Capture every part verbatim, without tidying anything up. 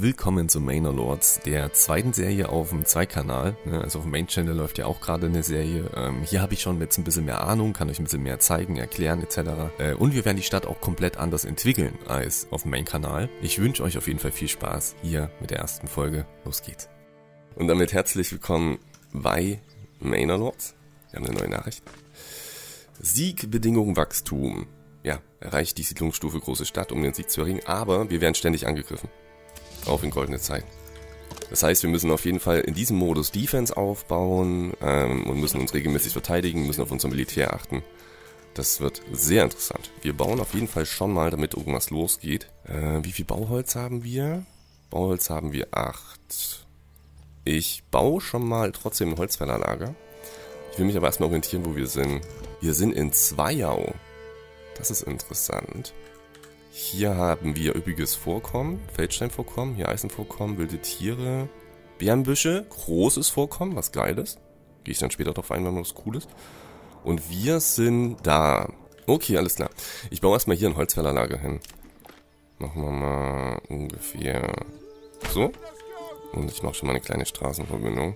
willkommen zu Manor Lords, der zweiten Serie auf dem Zwei-Kanal. Also auf dem Main-Channel läuft ja auch gerade eine Serie. Hier habe ich schon jetzt ein bisschen mehr Ahnung, kann euch ein bisschen mehr zeigen, erklären et cetera. Und wir werden die Stadt auch komplett anders entwickeln als auf dem Main-Kanal. Ich wünsche euch auf jeden Fall viel Spaß hier mit der ersten Folge. Los geht's. Und damit herzlich willkommen bei Manor Lords. Wir haben eine neue Nachricht. Siegbedingung Wachstum. Ja, erreicht die Siedlungsstufe große Stadt, um den Sieg zu erringen, aber wir werden ständig angegriffen. Auch in goldene Zeit. Das heißt, wir müssen auf jeden Fall in diesem Modus Defense aufbauen ähm, und müssen uns regelmäßig verteidigen, müssen auf unser Militär achten. Das wird sehr interessant. Wir bauen auf jeden Fall schon mal, damit irgendwas losgeht. Äh, wie viel Bauholz haben wir? Bauholz haben wir acht. Ich baue schon mal trotzdem ein Holzfällerlager. Ich will mich aber erstmal orientieren, wo wir sind. Wir sind in Zweiau. Das ist interessant. Hier haben wir üppiges Vorkommen, Feldsteinvorkommen, hier Eisenvorkommen, wilde Tiere, Bärenbüsche, großes Vorkommen, was Geiles. Gehe ich dann später drauf ein, wenn was Cooles. Und wir sind da. Okay, alles klar. Ich baue erstmal hier ein Holzfällerlager hin. Machen wir mal ungefähr so. Und ich mache schon mal eine kleine Straßenverbindung.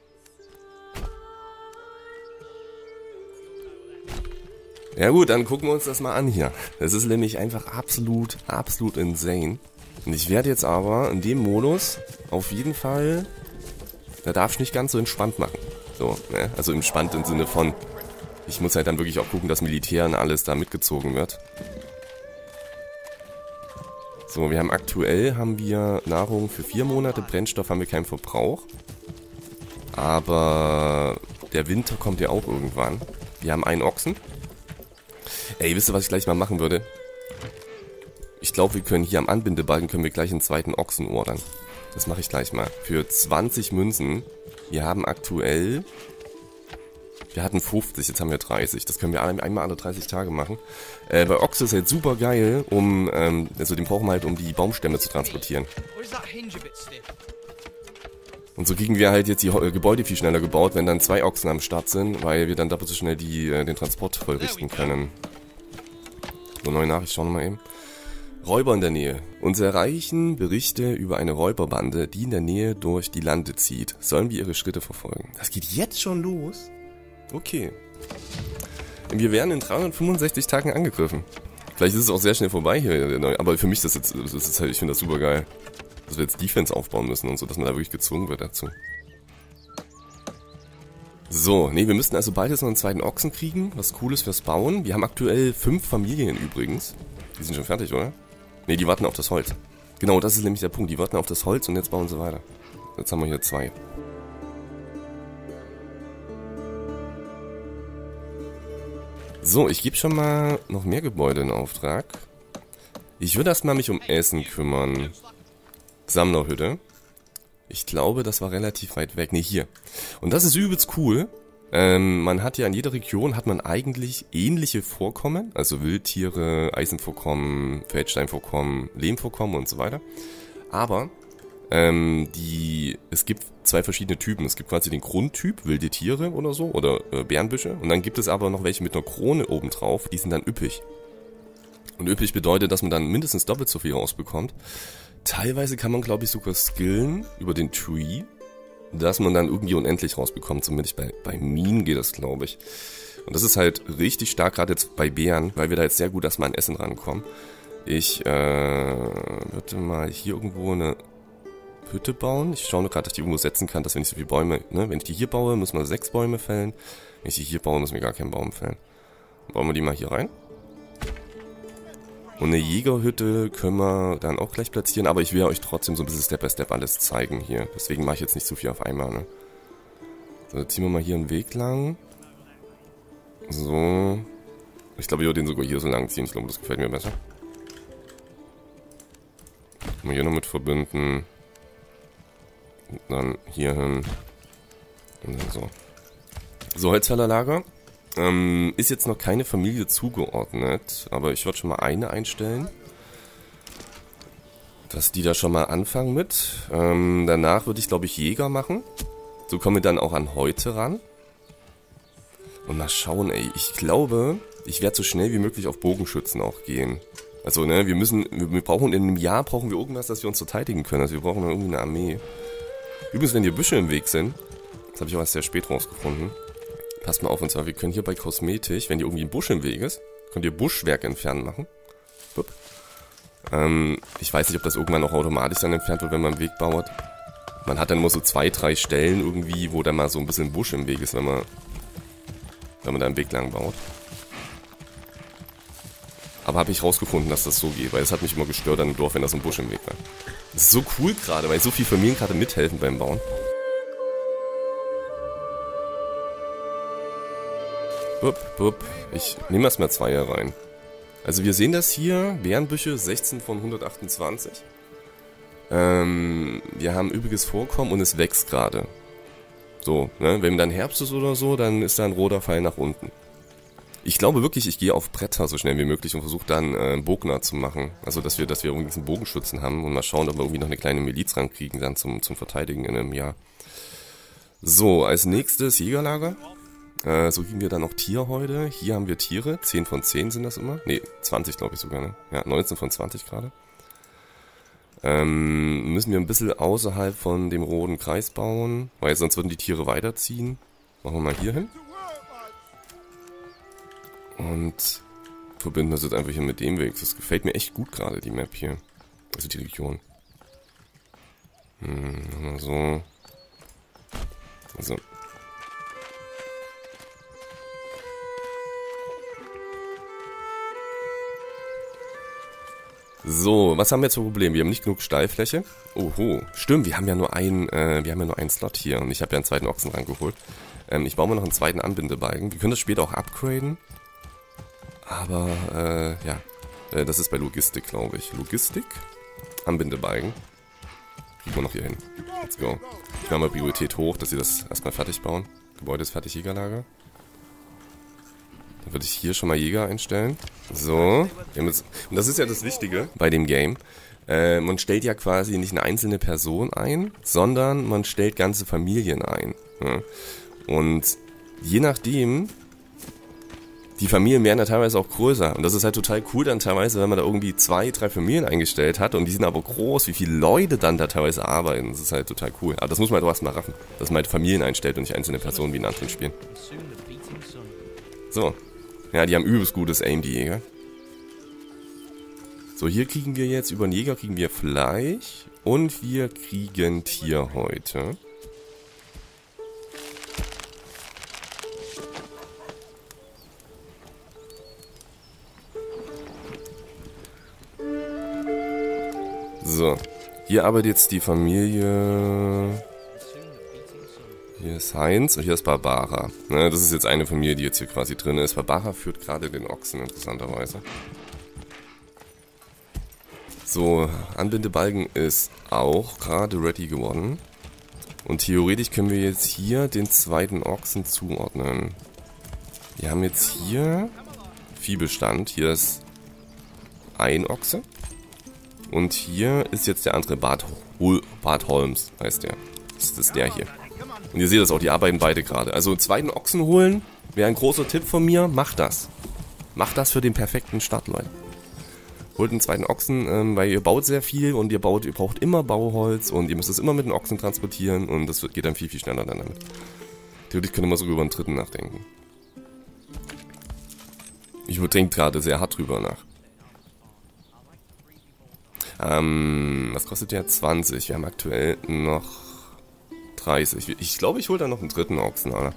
Ja gut, dann gucken wir uns das mal an hier. Das ist nämlich einfach absolut, absolut insane. Und ich werde jetzt aber in dem Modus auf jeden Fall, da darf ich nicht ganz so entspannt machen. So, ne? Also entspannt im Sinne von, ich muss halt dann wirklich auch gucken, dass Militär und alles da mitgezogen wird. So, wir haben aktuell, haben wir Nahrung für vier Monate, Brennstoff haben wir keinen Verbrauch. Aber der Winter kommt ja auch irgendwann. Wir haben einen Ochsen. Ey, wisst ihr, was ich gleich mal machen würde? Ich glaube, wir können hier am Anbindebalken können wir gleich einen zweiten Ochsen ordern. Das mache ich gleich mal. Für zwanzig Münzen. Wir haben aktuell... Wir hatten fünfzig, jetzt haben wir dreißig. Das können wir einmal alle dreißig Tage machen. Äh, bei Ochse ist halt super geil, um... Ähm, also den brauchen wir halt, um die Baumstämme zu transportieren. Und so kriegen wir halt jetzt die äh, Gebäude viel schneller gebaut, wenn dann zwei Ochsen am Start sind, weil wir dann doppelt so schnell die, äh, den Transport vollrichten können. So, neue Nachricht, schauen wir mal eben. Räuber in der Nähe. Uns erreichen Berichte über eine Räuberbande, die in der Nähe durch die Lande zieht. Sollen wir ihre Schritte verfolgen? Das geht jetzt schon los? Okay. Wir werden in dreihundertfünfundsechzig Tagen angegriffen. Vielleicht ist es auch sehr schnell vorbei hier, aber für mich ist das jetzt, das ist halt, ich finde das super geil. Dass wir jetzt Defense aufbauen müssen und so, dass man da wirklich gezwungen wird dazu. So, ne, wir müssten also bald jetzt noch einen zweiten Ochsen kriegen, was Cooles fürs Bauen. Wir haben aktuell fünf Familien übrigens. Die sind schon fertig, oder? Ne, die warten auf das Holz. Genau, das ist nämlich der Punkt. Die warten auf das Holz und jetzt bauen sie weiter. Jetzt haben wir hier zwei. So, ich gebe schon mal noch mehr Gebäude in Auftrag. Ich würde erstmal mich um Essen kümmern. Sammlerhütte. Ich glaube, das war relativ weit weg. Ne, hier. Und das ist übelst cool. Ähm, man hat ja in jeder Region hat man eigentlich ähnliche Vorkommen. Also Wildtiere, Eisenvorkommen, Feldsteinvorkommen, Lehmvorkommen und so weiter. Aber ähm, die, es gibt zwei verschiedene Typen. Es gibt quasi den Grundtyp, wilde Tiere oder so, oder äh, Bärenbüsche. Und dann gibt es aber noch welche mit einer Krone obendrauf. Die sind dann üppig. Und üppig bedeutet, dass man dann mindestens doppelt so viel rausbekommt. Teilweise kann man, glaube ich, sogar skillen über den Tree, dass man dann irgendwie unendlich rausbekommt. Zumindest bei, bei Minen geht das, glaube ich. Und das ist halt richtig stark, gerade jetzt bei Bären, weil wir da jetzt sehr gut erstmal an Essen rankommen. Ich äh, würde mal hier irgendwo eine Hütte bauen. Ich schaue nur gerade, dass ich die irgendwo setzen kann, dass wir nicht so viele Bäume... Ne? Wenn ich die hier baue, müssen wir sechs Bäume fällen. Wenn ich die hier baue, müssen wir gar keinen Baum fällen. Bauen wir die mal hier rein. Und eine Jägerhütte können wir dann auch gleich platzieren, aber ich will euch trotzdem so ein bisschen Step by Step alles zeigen hier. Deswegen mache ich jetzt nicht zu viel auf einmal, ne? So, jetzt ziehen wir mal hier einen Weg lang. So. Ich glaube, ich würde den sogar hier so lang ziehen. Ich glaube, das gefällt mir besser. Können wir hier noch mit verbinden. Und dann hier hin. Und dann so. So, Holzfällerlager. Ähm, ist jetzt noch keine Familie zugeordnet, aber ich würde schon mal eine einstellen, dass die da schon mal anfangen mit. Ähm, danach würde ich, glaube ich, Jäger machen. So kommen wir dann auch an heute ran. Und mal schauen, ey. Ich glaube, ich werde so schnell wie möglich auf Bogenschützen auch gehen. Also, ne, wir müssen, wir brauchen in einem Jahr brauchen wir irgendwas, dass wir uns verteidigen können. Also wir brauchen irgendwie eine Armee. Übrigens, wenn hier Büsche im Weg sind, das habe ich auch erst sehr spät rausgefunden. Passt mal auf, und zwar, wir können hier bei Kosmetik, wenn hier irgendwie ein Busch im Weg ist, könnt ihr Buschwerk entfernen machen. Ähm, ich weiß nicht, ob das irgendwann auch automatisch dann entfernt wird, wenn man einen Weg baut. Man hat dann immer so zwei, drei Stellen irgendwie, wo dann mal so ein bisschen Busch im Weg ist, wenn man, wenn man da einen Weg lang baut. Aber habe ich rausgefunden, dass das so geht, weil es hat mich immer gestört an dem Dorf, wenn da so ein Busch im Weg war. Das ist so cool gerade, weil so viele Familien gerade mithelfen beim Bauen. Bup, bup. Ich nehme erstmal zwei hier rein. Also wir sehen das hier, Bärenbüsche sechzehn von hundertachtundzwanzig. Ähm, wir haben übriges Vorkommen und es wächst gerade. So, ne, wenn dann Herbst ist oder so, dann ist da ein roter Pfeil nach unten. Ich glaube wirklich, ich gehe auf Bretter so schnell wie möglich und versuche dann äh, einen Bogner zu machen. Also, dass wir, dass wir irgendwie einen Bogenschützen haben und mal schauen, ob wir irgendwie noch eine kleine Miliz rankriegen dann zum, zum Verteidigen in einem Jahr. So, als nächstes Jägerlager. Äh, so kriegen wir dann noch Tierhäute. Hier haben wir Tiere, zehn von zehn sind das immer. Ne, zwanzig glaube ich sogar, ne? Ja, neunzehn von zwanzig gerade. Ähm, müssen wir ein bisschen außerhalb von dem roten Kreis bauen, weil sonst würden die Tiere weiterziehen. Machen wir mal hier hin. Und verbinden das jetzt einfach hier mit dem Weg. Das gefällt mir echt gut gerade, die Map hier. Also die Region. Hm, so. So. So, was haben wir jetzt für Probleme? Wir haben nicht genug Stallfläche. Oho, stimmt, wir haben ja nur einen, äh, wir haben ja nur einen Slot hier und ich habe ja einen zweiten Ochsen rangeholt. Ähm, ich baue mal noch einen zweiten Anbindebalken. Wir können das später auch upgraden. Aber, äh, ja. Äh, das ist bei Logistik, glaube ich. Logistik. Anbindebalken. Kriegen wir noch hier hin. Let's go. Ich mache mal Priorität hoch, dass sie das erstmal fertig bauen. Gebäude ist fertig, Jägerlager. Dann würde ich hier schon mal Jäger einstellen. So. Wir haben jetzt, und das ist ja das Wichtige bei dem Game. Äh, man stellt ja quasi nicht eine einzelne Person ein, sondern man stellt ganze Familien ein. Ja. Und je nachdem... Die Familien werden ja teilweise auch größer. Und das ist halt total cool dann teilweise, wenn man da irgendwie zwei, drei Familien eingestellt hat. Und die sind aber groß, wie viele Leute dann da teilweise arbeiten. Das ist halt total cool. Aber das muss man halt auch erstmal raffen. Dass man halt Familien einstellt und nicht einzelne Personen wie in anderen Spielen. So. Ja, die haben übelst gutes Aim, die Jäger. So, hier kriegen wir jetzt, über den Jäger kriegen wir Fleisch. Und wir kriegen Tierhäute. So, hier arbeitet jetzt die Familie, hier ist Heinz und hier ist Barbara. Ne, das ist jetzt eine Familie, die jetzt hier quasi drin ist. Barbara führt gerade den Ochsen, interessanterweise. So, Anbindebalken ist auch gerade ready geworden. Und theoretisch können wir jetzt hier den zweiten Ochsen zuordnen. Wir haben jetzt hier Viehbestand, hier ist ein Ochse. Und hier ist jetzt der andere Bart, Hol Bart Holmes, heißt der. Das ist der hier. Und ihr seht das auch, die arbeiten beide gerade. Also einen zweiten Ochsen holen, wäre ein großer Tipp von mir, macht das. Macht das für den perfekten Start, Leute. Holt einen zweiten Ochsen, ähm, weil ihr baut sehr viel und ihr baut, ihr braucht immer Bauholz und ihr müsst es immer mit den Ochsen transportieren und das wird, geht dann viel, viel schneller dann damit. Theoretisch könnte man sogar über einen dritten nachdenken. Ich denke gerade sehr hart drüber nach. Ähm, was kostet der? zwanzig. Wir haben aktuell noch dreißig. Ich glaube, ich hole da noch einen dritten Ochsen, oder?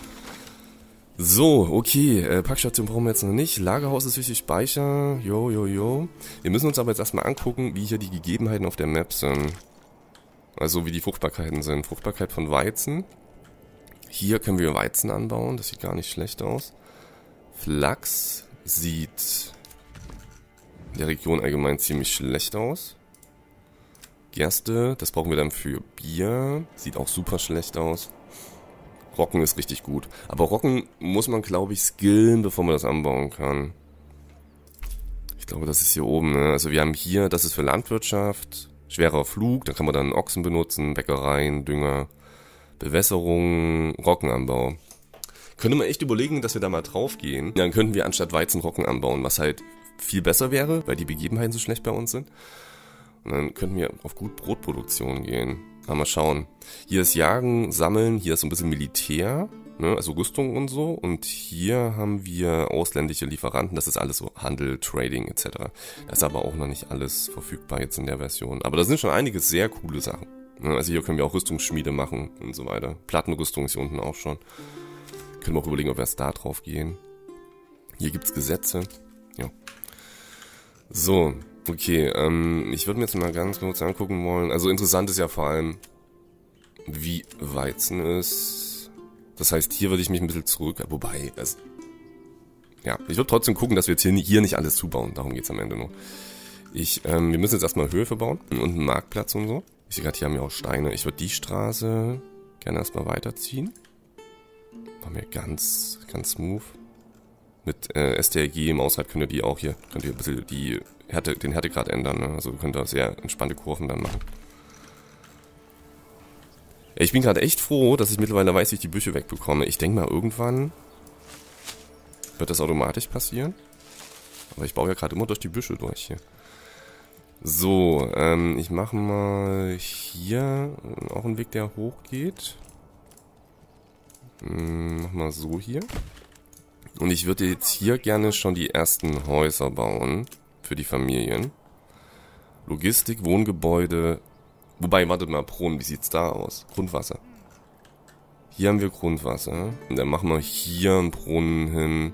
So, okay. Äh, Packstation brauchen wir jetzt noch nicht. Lagerhaus ist wichtig. Speicher. Jo, jo, jo. Wir müssen uns aber jetzt erstmal angucken, wie hier die Gegebenheiten auf der Map sind. Also, wie die Fruchtbarkeiten sind. Fruchtbarkeit von Weizen. Hier können wir Weizen anbauen. Das sieht gar nicht schlecht aus. Flachs sieht... in der Region allgemein ziemlich schlecht aus. Gerste, das brauchen wir dann für Bier. Sieht auch super schlecht aus. Roggen ist richtig gut. Aber Roggen muss man, glaube ich, skillen, bevor man das anbauen kann. Ich glaube, das ist hier oben. Ne? Also wir haben hier, das ist für Landwirtschaft. Schwerer Flug, da kann man dann Ochsen benutzen, Bäckereien, Dünger, Bewässerung, Roggenanbau. Könnte man echt überlegen, dass wir da mal drauf gehen. Dann könnten wir anstatt Weizen Roggen anbauen, was halt viel besser wäre, weil die Begebenheiten so schlecht bei uns sind. Und dann könnten wir auf gut Brotproduktion gehen. Aber mal schauen. Hier ist Jagen, Sammeln, hier ist so ein bisschen Militär, ne, also Rüstung und so. Und hier haben wir ausländische Lieferanten, das ist alles so Handel, Trading et cetera. Das ist aber auch noch nicht alles verfügbar jetzt in der Version. Aber da sind schon einige sehr coole Sachen. Ne, also hier können wir auch Rüstungsschmiede machen und so weiter. Plattenrüstung ist hier unten auch schon. Können wir auch überlegen, ob wir erst da drauf gehen. Hier gibt es Gesetze. Ja. So. Okay, ähm, ich würde mir jetzt mal ganz kurz angucken wollen. Also interessant ist ja vor allem, wie Weizen ist. Das heißt, hier würde ich mich ein bisschen zurück... Wobei, es... Ja, ich würde trotzdem gucken, dass wir jetzt hier, hier nicht alles zubauen. Darum geht es am Ende noch. Ich, ähm, wir müssen jetzt erstmal Höfe bauen und einen Marktplatz und so. Ich sehe gerade, hier haben wir auch Steine. Ich würde die Straße gerne erstmal weiterziehen. Machen wir ganz, ganz smooth. Mit äh, S T R G im Aushalt könnt ihr die auch hier, könnt ihr ein bisschen die Härte, den Härtegrad ändern, ne? Also könnt ihr sehr entspannte Kurven dann machen. Ich bin gerade echt froh, dass ich mittlerweile weiß, wie ich die Büsche wegbekomme. Ich denke mal, irgendwann wird das automatisch passieren. Aber ich baue ja gerade immer durch die Büsche durch hier. So, ähm, ich mache mal hier auch einen Weg, der hochgeht. Hm, mach mal so hier. Und ich würde jetzt hier gerne schon die ersten Häuser bauen für die Familien. Logistik, Wohngebäude. Wobei, wartet mal, Brunnen, wie sieht's da aus? Grundwasser. Hier haben wir Grundwasser. Und dann machen wir hier einen Brunnen hin.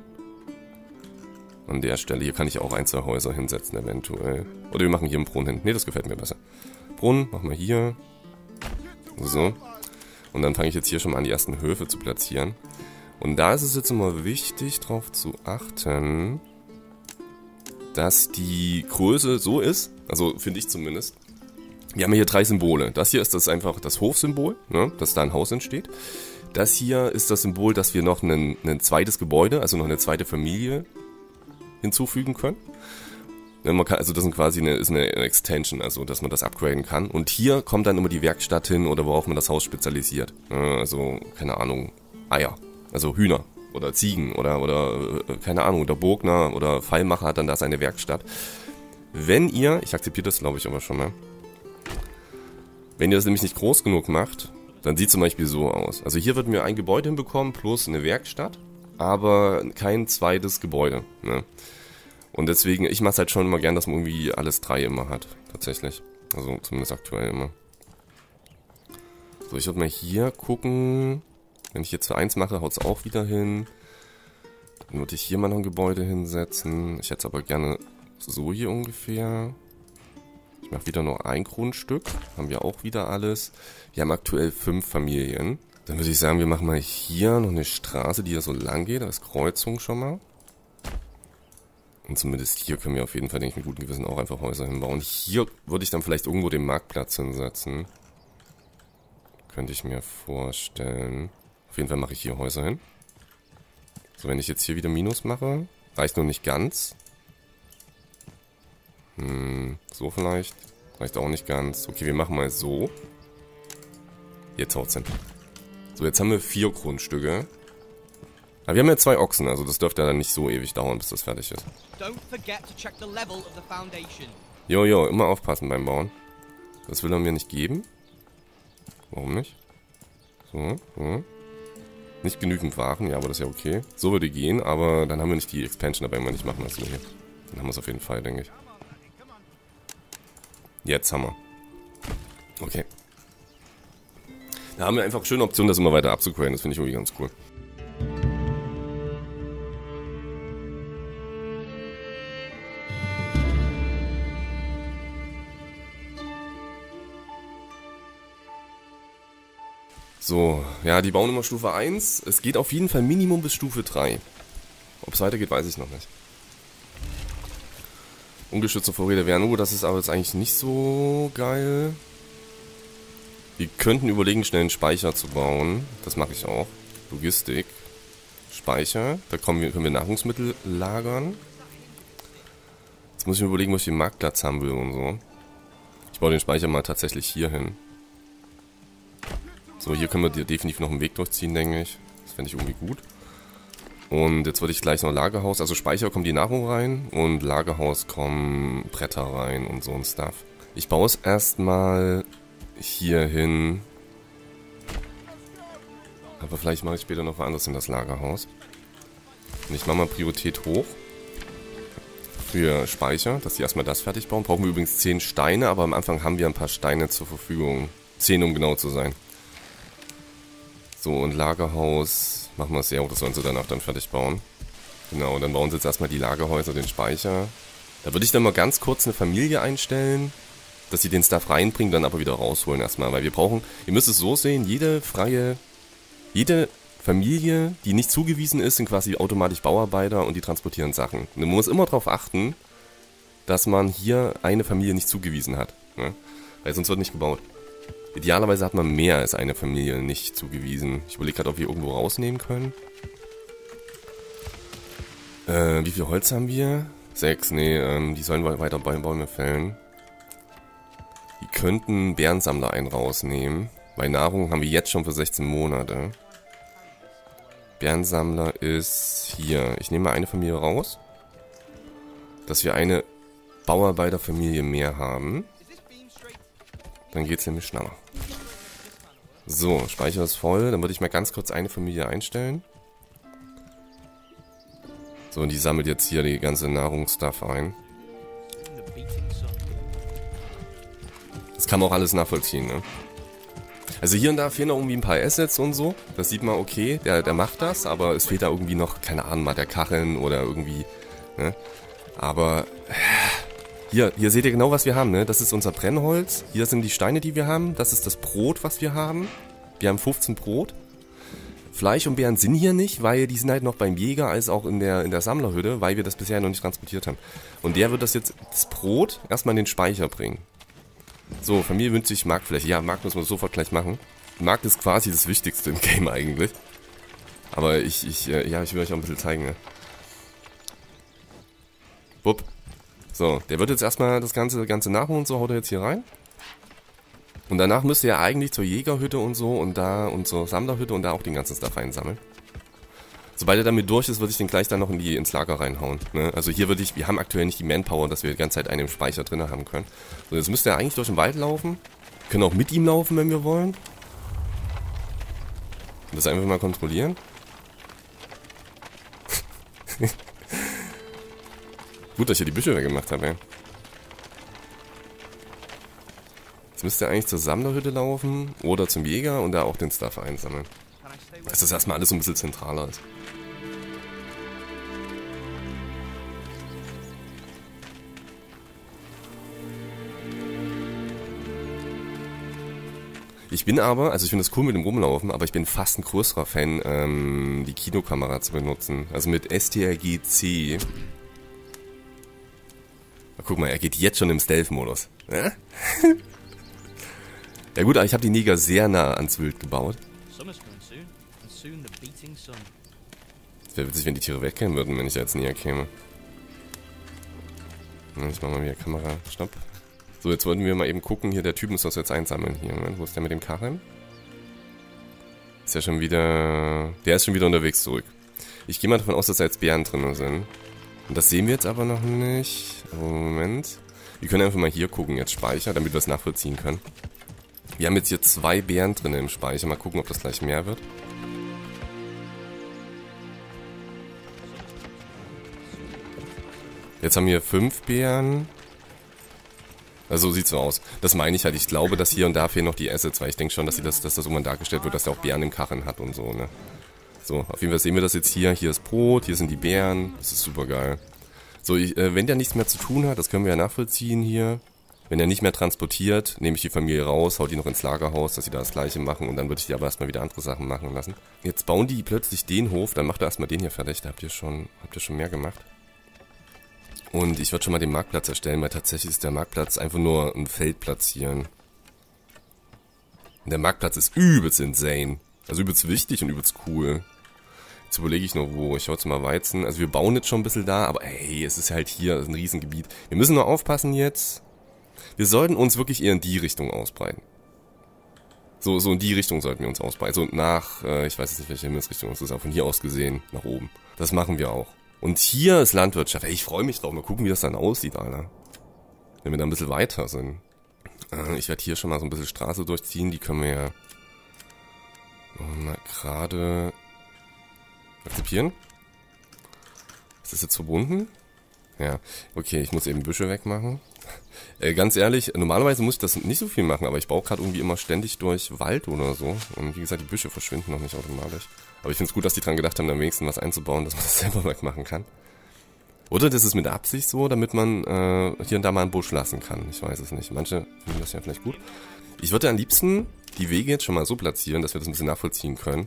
An der Stelle. Hier kann ich auch ein, zwei Häuser hinsetzen, eventuell. Oder wir machen hier einen Brunnen hin. Ne, das gefällt mir besser. Brunnen machen wir hier. So. Und dann fange ich jetzt hier schon mal an, die ersten Höfe zu platzieren. Und da ist es jetzt immer wichtig, darauf zu achten, dass die Größe so ist, also finde ich zumindest. Wir haben hier drei Symbole. Das hier ist das einfach das Hofsymbol, ne, dass da ein Haus entsteht. Das hier ist das Symbol, dass wir noch ein, ein zweites Gebäude, also noch eine zweite Familie hinzufügen können. Man kann, also das ist quasi eine, ist eine Extension, also dass man das upgraden kann. Und hier kommt dann immer die Werkstatt hin oder worauf man das Haus spezialisiert. Also, keine Ahnung, Eier. Also Hühner oder Ziegen oder, oder keine Ahnung, der Burgner oder Pfeilmacher hat dann da seine Werkstatt. Wenn ihr, ich akzeptiere das glaube ich aber schon mal, wenn ihr das nämlich nicht groß genug macht, dann sieht es zum Beispiel so aus. Also hier würden wir ein Gebäude hinbekommen plus eine Werkstatt, aber kein zweites Gebäude. Ne? Und deswegen, ich mache es halt schon immer gern, dass man irgendwie alles drei immer hat, tatsächlich. Also zumindest aktuell immer. So, ich würde mal hier gucken... Wenn ich jetzt für eins mache, haut es auch wieder hin. Dann würde ich hier mal noch ein Gebäude hinsetzen. Ich hätte es aber gerne so hier ungefähr. Ich mache wieder nur ein Grundstück. Haben wir auch wieder alles. Wir haben aktuell fünf Familien. Dann würde ich sagen, wir machen mal hier noch eine Straße, die ja so lang geht. Als Kreuzung schon mal. Und zumindest hier können wir auf jeden Fall, denke ich, mit gutem Gewissen auch einfach Häuser hinbauen. Hier würde ich dann vielleicht irgendwo den Marktplatz hinsetzen. Könnte ich mir vorstellen. Auf jeden Fall mache ich hier Häuser hin. So, wenn ich jetzt hier wieder Minus mache, reicht nur nicht ganz. Hm, so vielleicht. Reicht auch nicht ganz. Okay, wir machen mal so. Jetzt haut's hin. So, jetzt haben wir vier Grundstücke. Aber wir haben ja zwei Ochsen, also das dürfte ja dann nicht so ewig dauern, bis das fertig ist. Jo, jo, immer aufpassen beim Bauen. Das will er mir nicht geben. Warum nicht? So, so. Nicht genügend Waren, ja, aber das ist ja okay. So würde gehen, aber dann haben wir nicht die Expansion dabei, wenn wir nicht machen lassen hier. Dann haben wir es auf jeden Fall, denke ich. Jetzt haben wir. Okay. Da haben wir einfach schöne Optionen, das immer weiter abzugraden. Das finde ich irgendwie ganz cool. So, ja, die bauen immer Stufe eins. Es geht auf jeden Fall Minimum bis Stufe drei. Ob es weitergeht, weiß ich noch nicht. Ungeschützte Vorräte wären, oh, das ist aber jetzt eigentlich nicht so geil. Wir könnten überlegen, schnell einen Speicher zu bauen. Das mache ich auch. Logistik. Speicher. Da kommen wir, können wir Nahrungsmittel lagern. Jetzt muss ich mir überlegen, wo ich den Marktplatz haben will und so. Ich baue den Speicher mal tatsächlich hier hin. So, hier können wir definitiv noch einen Weg durchziehen, denke ich. Das fände ich irgendwie gut. Und jetzt würde ich gleich noch Lagerhaus, also Speicher kommt die Nahrung rein und Lagerhaus kommen Bretter rein und so ein Stuff. Ich baue es erstmal hier hin. Aber vielleicht mache ich später noch was anderes in das Lagerhaus. Und ich mache mal Priorität hoch. Für Speicher, dass die erstmal das fertig bauen. Brauchen wir übrigens zehn Steine, aber am Anfang haben wir ein paar Steine zur Verfügung. zehn, um genau zu sein. So, und Lagerhaus machen wir es ja auch, das sollen sie danach dann fertig bauen. Genau, dann bauen sie jetzt erstmal die Lagerhäuser, den Speicher. Da würde ich dann mal ganz kurz eine Familie einstellen, dass sie den Stuff reinbringen, dann aber wieder rausholen erstmal. Weil wir brauchen, ihr müsst es so sehen, jede freie, jede Familie, die nicht zugewiesen ist, sind quasi automatisch Bauarbeiter und die transportieren Sachen. Und man muss immer darauf achten, dass man hier eine Familie nicht zugewiesen hat. Ne? Weil sonst wird nicht gebaut. Idealerweise hat man mehr als eine Familie nicht zugewiesen. Ich überlege gerade, ob wir irgendwo rausnehmen können. Äh, wie viel Holz haben wir? Sechs, nee, ähm, die sollen weiter Bäume fällen. Die könnten Bärensammler einen rausnehmen. Bei Nahrung haben wir jetzt schon für sechzehn Monate. Bärensammler ist hier. Ich nehme mal eine Familie raus. Dass wir eine Bauarbeiterfamilie mehr haben. Dann geht es nämlich schneller. So, Speicher ist voll. Dann würde ich mal ganz kurz eine Familie einstellen. So, und die sammelt jetzt hier die ganze Nahrungsstuff ein. Das kann man auch alles nachvollziehen, ne? Also hier und da fehlen noch irgendwie ein paar Assets und so. Das sieht man, okay, der, der macht das, aber es fehlt da irgendwie noch, keine Ahnung, mal der Kacheln oder irgendwie, ne? Aber hier, hier seht ihr genau, was wir haben, ne? Das ist unser Brennholz. Hier sind die Steine, die wir haben. Das ist das Brot, was wir haben. Wir haben fünfzehn Brot. Fleisch und Beeren sind hier nicht, weil die sind halt noch beim Jäger als auch in der, in der Sammlerhütte, weil wir das bisher noch nicht transportiert haben. Und der wird das jetzt, das Brot, erstmal in den Speicher bringen. So, Familie wünscht sich Marktfläche. Ja, Markt müssen wir sofort gleich machen. Markt ist quasi das Wichtigste im Game eigentlich. Aber ich, ich, äh, ja, ich will euch auch ein bisschen zeigen, ne? Bupp. So, der wird jetzt erstmal das ganze, ganze Nahrung und so, haut er jetzt hier rein. Und danach müsste er eigentlich zur Jägerhütte und so und da und zur Sammlerhütte und da auch den ganzen Stuff einsammeln. Sobald er damit durch ist, würde ich den gleich dann noch in die, ins Lager reinhauen. Ne? Also hier würde ich, wir haben aktuell nicht die Manpower, dass wir die ganze Zeit einen im Speicher drin haben können. So, jetzt müsste er eigentlich durch den Wald laufen. Wir können auch mit ihm laufen, wenn wir wollen. Und das einfach mal kontrollieren. Gut, dass ich hier die Büsche weggemacht habe, ey. Jetzt müsste er eigentlich zur Sammlerhütte laufen oder zum Jäger und da auch den Stuff einsammeln. Dass das erstmal alles so ein bisschen zentraler ist. Ich bin aber, also ich finde das cool mit dem Rumlaufen, aber ich bin fast ein größerer Fan, ähm, die Kinokamera zu benutzen. Also mit S T R G C. Guck mal, er geht jetzt schon im Stealth-Modus. Ja? Ja gut, aber ich habe die Neger sehr nah ans Wild gebaut. Es wäre witzig, wenn die Tiere wegkämen würden, wenn ich jetzt näher käme. Ich mache mal wieder Kamera. Stopp. So, jetzt wollten wir mal eben gucken. Hier, der Typ muss das jetzt einsammeln. Hier, Moment, wo ist der mit dem Kacheln? Ist ja schon wieder... Der ist schon wieder unterwegs zurück. Ich gehe mal davon aus, dass da jetzt Bären drin sind. Und das sehen wir jetzt aber noch nicht. Moment. Wir können einfach mal hier gucken, jetzt Speicher, damit wir es nachvollziehen können. Wir haben jetzt hier zwei Bären drin im Speicher. Mal gucken, ob das gleich mehr wird. Jetzt haben wir fünf Bären. Also so sieht's so aus. Das meine ich halt. Ich glaube, dass hier und da fehlen noch die Assets, weil ich denke schon, dass, sie das, dass das irgendwann dargestellt wird, dass er auch Bären im Kacheln hat und so, ne? So, auf jeden Fall sehen wir das jetzt hier. Hier ist Brot, hier sind die Bären. Das ist super geil. So, ich, äh, wenn der nichts mehr zu tun hat, das können wir ja nachvollziehen hier. Wenn er nicht mehr transportiert, nehme ich die Familie raus, hau die noch ins Lagerhaus, dass sie da das Gleiche machen und dann würde ich die aber erstmal wieder andere Sachen machen lassen. Jetzt bauen die plötzlich den Hof, dann macht er erstmal den hier fertig. Da habt ihr schon, habt ihr schon mehr gemacht. Und ich würde schon mal den Marktplatz erstellen, weil tatsächlich ist der Marktplatz einfach nur ein Feld platzieren. Und der Marktplatz ist übelst insane. Also übelst wichtig und übelst cool. Jetzt überlege ich noch wo. Ich schaue jetzt mal Weizen. Also wir bauen jetzt schon ein bisschen da, aber ey, es ist halt hier, es ist ein Riesengebiet. Wir müssen nur aufpassen jetzt. Wir sollten uns wirklich eher in die Richtung ausbreiten. So, so in die Richtung sollten wir uns ausbreiten. Also nach, äh, ich weiß jetzt nicht, welche Himmelsrichtung es ist, aber von hier aus gesehen, nach oben. Das machen wir auch. Und hier ist Landwirtschaft. Ey, ich freue mich drauf. Mal gucken, wie das dann aussieht, Alter. Wenn wir da ein bisschen weiter sind. Äh, ich werde hier schon mal so ein bisschen Straße durchziehen. Die können wir ja mal gerade akzeptieren. Ist das jetzt verbunden? Ja. Okay, ich muss eben Büsche wegmachen. Äh, ganz ehrlich, normalerweise muss ich das nicht so viel machen, aber ich baue gerade irgendwie immer ständig durch Wald oder so. Und wie gesagt, die Büsche verschwinden noch nicht automatisch. Aber ich finde es gut, dass die dran gedacht haben, am wenigsten was einzubauen, dass man das selber wegmachen kann. Oder das ist mit Absicht so, damit man äh, hier und da mal einen Busch lassen kann. Ich weiß es nicht. Manche finden das ja vielleicht gut. Ich würde am liebsten die Wege jetzt schon mal so platzieren, dass wir das ein bisschen nachvollziehen können.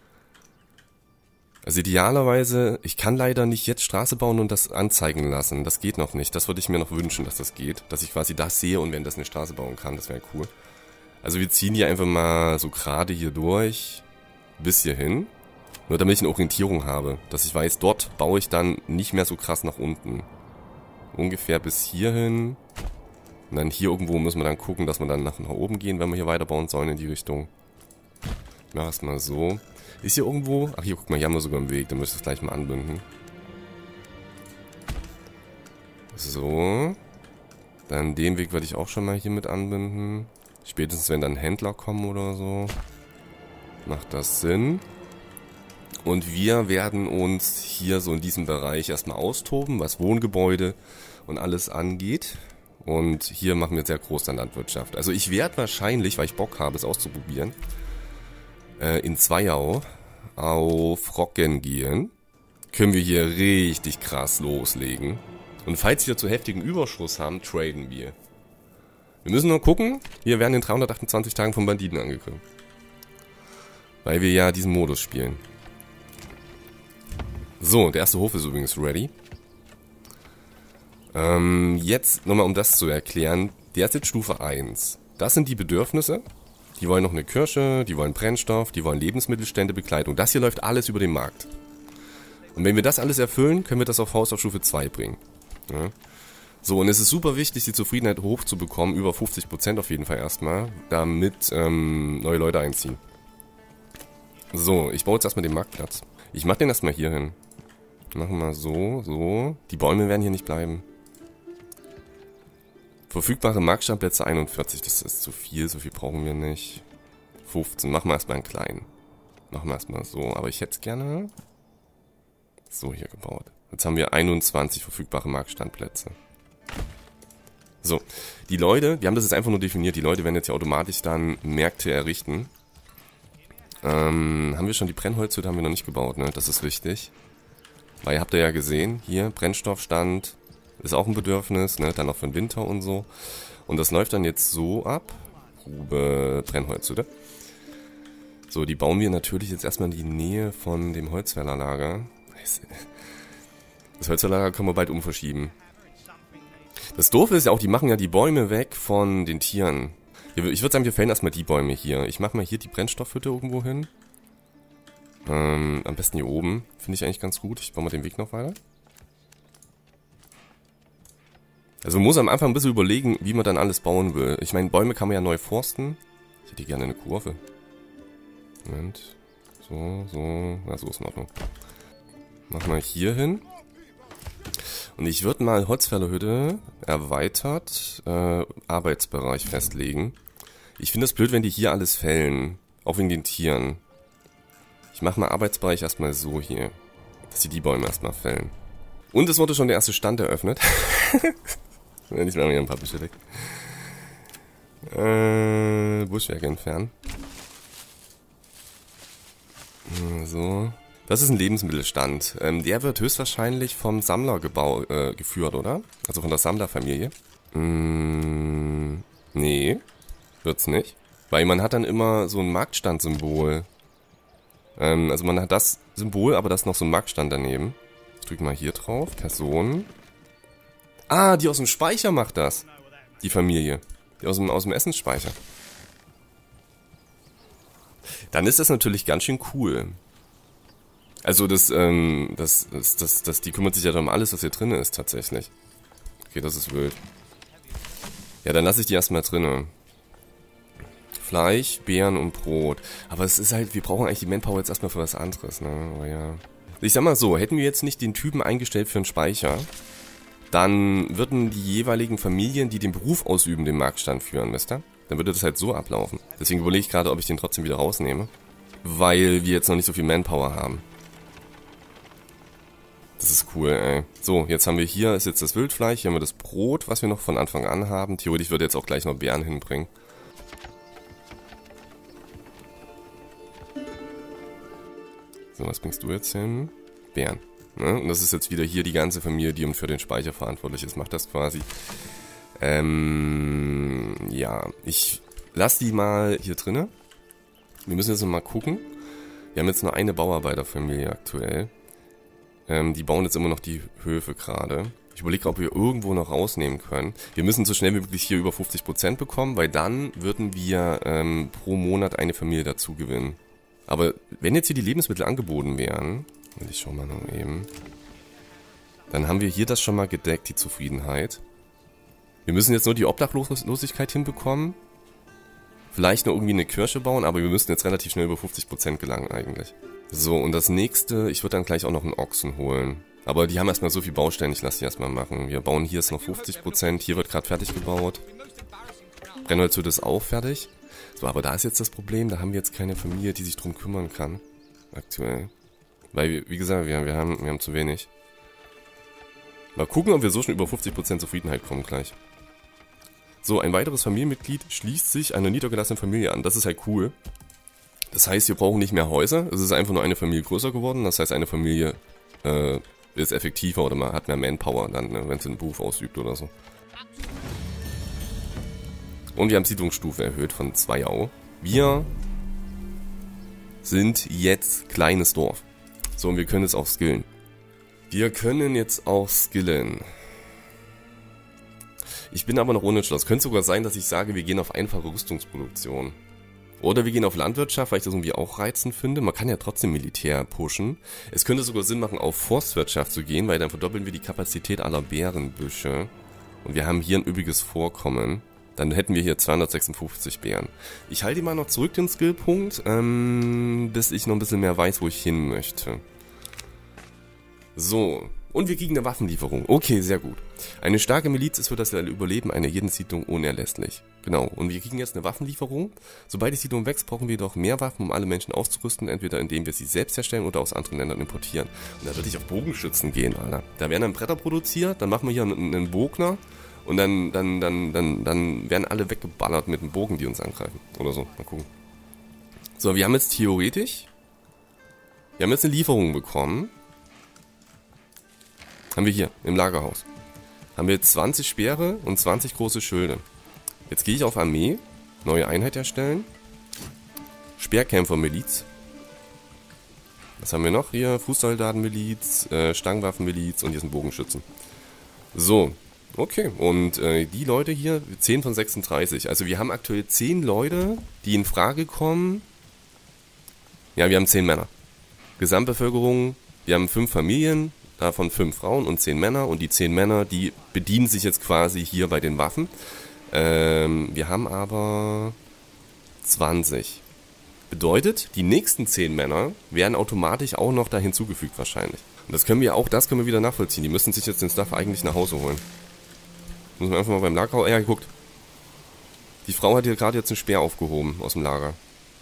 Also idealerweise, ich kann leider nicht jetzt Straße bauen und das anzeigen lassen. Das geht noch nicht. Das würde ich mir noch wünschen, dass das geht. Dass ich quasi das sehe und währenddessen eine Straße bauen kann. Das wäre cool. Also wir ziehen hier einfach mal so gerade hier durch bis hierhin. Nur damit ich eine Orientierung habe. Dass ich weiß, dort baue ich dann nicht mehr so krass nach unten. Ungefähr bis hierhin. Und dann hier irgendwo müssen wir dann gucken, dass wir dann nach, nach oben gehen, wenn wir hier weiterbauen sollen in die Richtung. Ich mache es mal so. Ist hier irgendwo? Ach, hier, guck mal, hier haben wir sogar einen Weg. Dann müsste ich es gleich mal anbinden. So. Dann den Weg werde ich auch schon mal hier mit anbinden. Spätestens, wenn dann Händler kommen oder so. Macht das Sinn. Und wir werden uns hier so in diesem Bereich erstmal austoben, was Wohngebäude und alles angeht. Und hier machen wir sehr groß dann Landwirtschaft. Also ich werde wahrscheinlich, weil ich Bock habe, es auszuprobieren, in Zweiau auf Roggen gehen, können wir hier richtig krass loslegen. Und falls wir zu heftigen Überschuss haben, traden wir. Wir müssen nur gucken, wir werden in dreihundertachtundzwanzig Tagen von Banditen angegriffen. Weil wir ja diesen Modus spielen. So, der erste Hof ist übrigens ready. Ähm, jetzt nochmal, um das zu erklären, der ist jetzt Stufe eins. Das sind die Bedürfnisse. Die wollen noch eine Kirche, die wollen Brennstoff, die wollen Lebensmittelstände, Bekleidung. Das hier läuft alles über den Markt. Und wenn wir das alles erfüllen, können wir das auf Haus auf Stufe zwei bringen. Ja. So, und es ist super wichtig, die Zufriedenheit hoch zu bekommen, über fünfzig Prozent auf jeden Fall erstmal, damit ähm, neue Leute einziehen. So, ich baue jetzt erstmal den Marktplatz. Ich mache den erstmal hier hin. Machen wir so, so. Die Bäume werden hier nicht bleiben. Verfügbare Marktstandplätze einundvierzig, das ist zu viel, so viel brauchen wir nicht. fünfzehn, machen wir erstmal einen kleinen. Machen wir erstmal so, aber ich hätte es gerne so hier gebaut. Jetzt haben wir einundzwanzig verfügbare Marktstandplätze. So, die Leute, wir haben das jetzt einfach nur definiert, die Leute werden jetzt ja automatisch dann Märkte errichten. Ähm, haben wir schon die Brennholzhütte, haben wir noch nicht gebaut, ne? Das ist wichtig. Weil ihr habt ja gesehen, hier Brennstoffstand ist auch ein Bedürfnis, ne? Dann noch für den Winter und so. Und das läuft dann jetzt so ab. Grube Brennholzhütte. So, die bauen wir natürlich jetzt erstmal in die Nähe von dem Holzfällerlager. Das Holzfällerlager können wir bald umverschieben. Das Doofe ist ja auch, die machen ja die Bäume weg von den Tieren. Ich würde sagen, wir fällen erstmal die Bäume hier. Ich mache mal hier die Brennstoffhütte irgendwo hin. Ähm, am besten hier oben. Finde ich eigentlich ganz gut. Ich baue mal den Weg noch weiter. Also man muss am Anfang ein bisschen überlegen, wie man dann alles bauen will. Ich meine, Bäume kann man ja neu forsten. Ich hätte gerne eine Kurve. Moment. So, so. Na, so ist in Ordnung. Mach mal hier hin. Und ich würde mal Holzfällerhütte erweitert äh, Arbeitsbereich festlegen. Ich finde es blöd, wenn die hier alles fällen. Auch wegen den Tieren. Ich mache mal Arbeitsbereich erstmal so hier. Dass sie die Bäume erstmal fällen. Und es wurde schon der erste Stand eröffnet. Ich mache mir ein paar Büsche weg. Äh, Buschwerk entfernen. So. Das ist ein Lebensmittelstand. Ähm, der wird höchstwahrscheinlich vom Sammler gebau äh, geführt, oder? Also von der Sammlerfamilie. Mm, nee, wird's nicht. Weil man hat dann immer so ein Marktstandsymbol. Ähm, also man hat das Symbol, aber das ist noch so ein Marktstand daneben. Ich drück mal hier drauf. Person. Ah, die aus dem Speicher macht das. Die Familie. Die aus dem, aus dem Essensspeicher. Dann ist das natürlich ganz schön cool. Also das, ähm, das, das, das, das, die kümmert sich ja um alles, was hier drin ist, tatsächlich. Okay, das ist wild. Ja, dann lasse ich die erstmal drinne. Fleisch, Beeren und Brot. Aber es ist halt, wir brauchen eigentlich die Manpower jetzt erstmal für was anderes, ne? Aber ja. Ich sag mal so, hätten wir jetzt nicht den Typen eingestellt für einen Speicher, dann würden die jeweiligen Familien, die den Beruf ausüben, den Marktstand führen, wisst ihr? Dann würde das halt so ablaufen. Deswegen überlege ich gerade, ob ich den trotzdem wieder rausnehme. Weil wir jetzt noch nicht so viel Manpower haben. Das ist cool, ey. So, jetzt haben wir hier, ist jetzt das Wildfleisch, hier haben wir das Brot, was wir noch von Anfang an haben. Theoretisch würde jetzt auch gleich noch Beeren hinbringen. So, was bringst du jetzt hin? Beeren. Ne? Und das ist jetzt wieder hier die ganze Familie, die für den Speicher verantwortlich ist, macht das quasi. Ähm, ja, ich lasse die mal hier drinne. Wir müssen jetzt noch mal gucken. Wir haben jetzt nur eine Bauarbeiterfamilie aktuell. Ähm, die bauen jetzt immer noch die Höfe gerade. Ich überlege, ob wir irgendwo noch rausnehmen können. Wir müssen so schnell wie möglich hier über fünfzig Prozent bekommen, weil dann würden wir ähm, pro Monat eine Familie dazu gewinnen. Aber wenn jetzt hier die Lebensmittel angeboten wären, und ich schau mal noch eben, dann haben wir hier das schon mal gedeckt, die Zufriedenheit. Wir müssen jetzt nur die Obdachlosigkeit hinbekommen. Vielleicht noch irgendwie eine Kirche bauen, aber wir müssen jetzt relativ schnell über fünfzig Prozent gelangen eigentlich. So, und das nächste, ich würde dann gleich auch noch einen Ochsen holen. Aber die haben erstmal so viel Baustellen, ich lasse die erstmal machen. Wir bauen hier jetzt noch fünfzig Prozent, hier wird gerade fertig gebaut. Brennholzhütte ist auch fertig. So, aber da ist jetzt das Problem, da haben wir jetzt keine Familie, die sich drum kümmern kann. Aktuell. Weil, wie gesagt, wir, wir, haben, wir haben zu wenig. Mal gucken, ob wir so schon über fünfzig Prozent Zufriedenheit kommen gleich. So, ein weiteres Familienmitglied schließt sich einer niedergelassenen Familie an. Das ist halt cool. Das heißt, wir brauchen nicht mehr Häuser. Es ist einfach nur eine Familie größer geworden. Das heißt, eine Familie äh, ist effektiver oder man hat mehr Manpower dann, ne, wenn sie einen Beruf ausübt oder so. Und wir haben Siedlungsstufe erhöht von zwei Au. Wir sind jetzt kleines Dorf. So, und wir können jetzt auch skillen. Wir können jetzt auch skillen. Ich bin aber noch unentschlossen. Es könnte sogar sein, dass ich sage, wir gehen auf einfache Rüstungsproduktion. Oder wir gehen auf Landwirtschaft, weil ich das irgendwie auch reizend finde. Man kann ja trotzdem Militär pushen. Es könnte sogar Sinn machen, auf Forstwirtschaft zu gehen, weil dann verdoppeln wir die Kapazität aller Beerenbüsche. Und wir haben hier ein üppiges Vorkommen. Dann hätten wir hier zweihundertsechsundfünfzig Beeren. Ich halte mal noch zurück den Skillpunkt, ähm, bis ich noch ein bisschen mehr weiß, wo ich hin möchte. So. Und wir kriegen eine Waffenlieferung. Okay, sehr gut. Eine starke Miliz ist für das Überleben einer jeden Siedlung unerlässlich. Genau. Und wir kriegen jetzt eine Waffenlieferung. Sobald die Siedlung wächst, brauchen wir jedoch mehr Waffen, um alle Menschen auszurüsten. Entweder indem wir sie selbst herstellen oder aus anderen Ländern importieren. Und da würde ich auf Bogenschützen gehen, Alter. Da werden dann Bretter produziert, dann machen wir hier einen, einen Bogner. Und dann, dann, dann, dann, dann werden alle weggeballert mit dem Bogen, die uns angreifen. Oder so. Mal gucken. So, wir haben jetzt theoretisch... Wir haben jetzt eine Lieferung bekommen. Haben wir hier, im Lagerhaus. Haben wir zwanzig Speere und zwanzig große Schilde. Jetzt gehe ich auf Armee. Neue Einheit erstellen. Speerkämpfermiliz. Was haben wir noch hier? Fußsoldatenmiliz, äh, Stangenwaffenmiliz und hier sind Bogenschützen. So, okay. Und äh, die Leute hier, zehn von sechsunddreißig. Also wir haben aktuell zehn Leute, die in Frage kommen. Ja, wir haben zehn Männer. Gesamtbevölkerung, wir haben fünf Familien. Davon fünf Frauen und zehn Männer. Und die zehn Männer, die bedienen sich jetzt quasi hier bei den Waffen. Ähm, wir haben aber zwanzig. Bedeutet, die nächsten zehn Männer werden automatisch auch noch da hinzugefügt wahrscheinlich. Und das können wir auch, das können wir wieder nachvollziehen. Die müssen sich jetzt den Stuff eigentlich nach Hause holen. Muss man einfach mal beim Lager... Ja, geguckt. Die Frau hat hier gerade jetzt einen Speer aufgehoben aus dem Lager.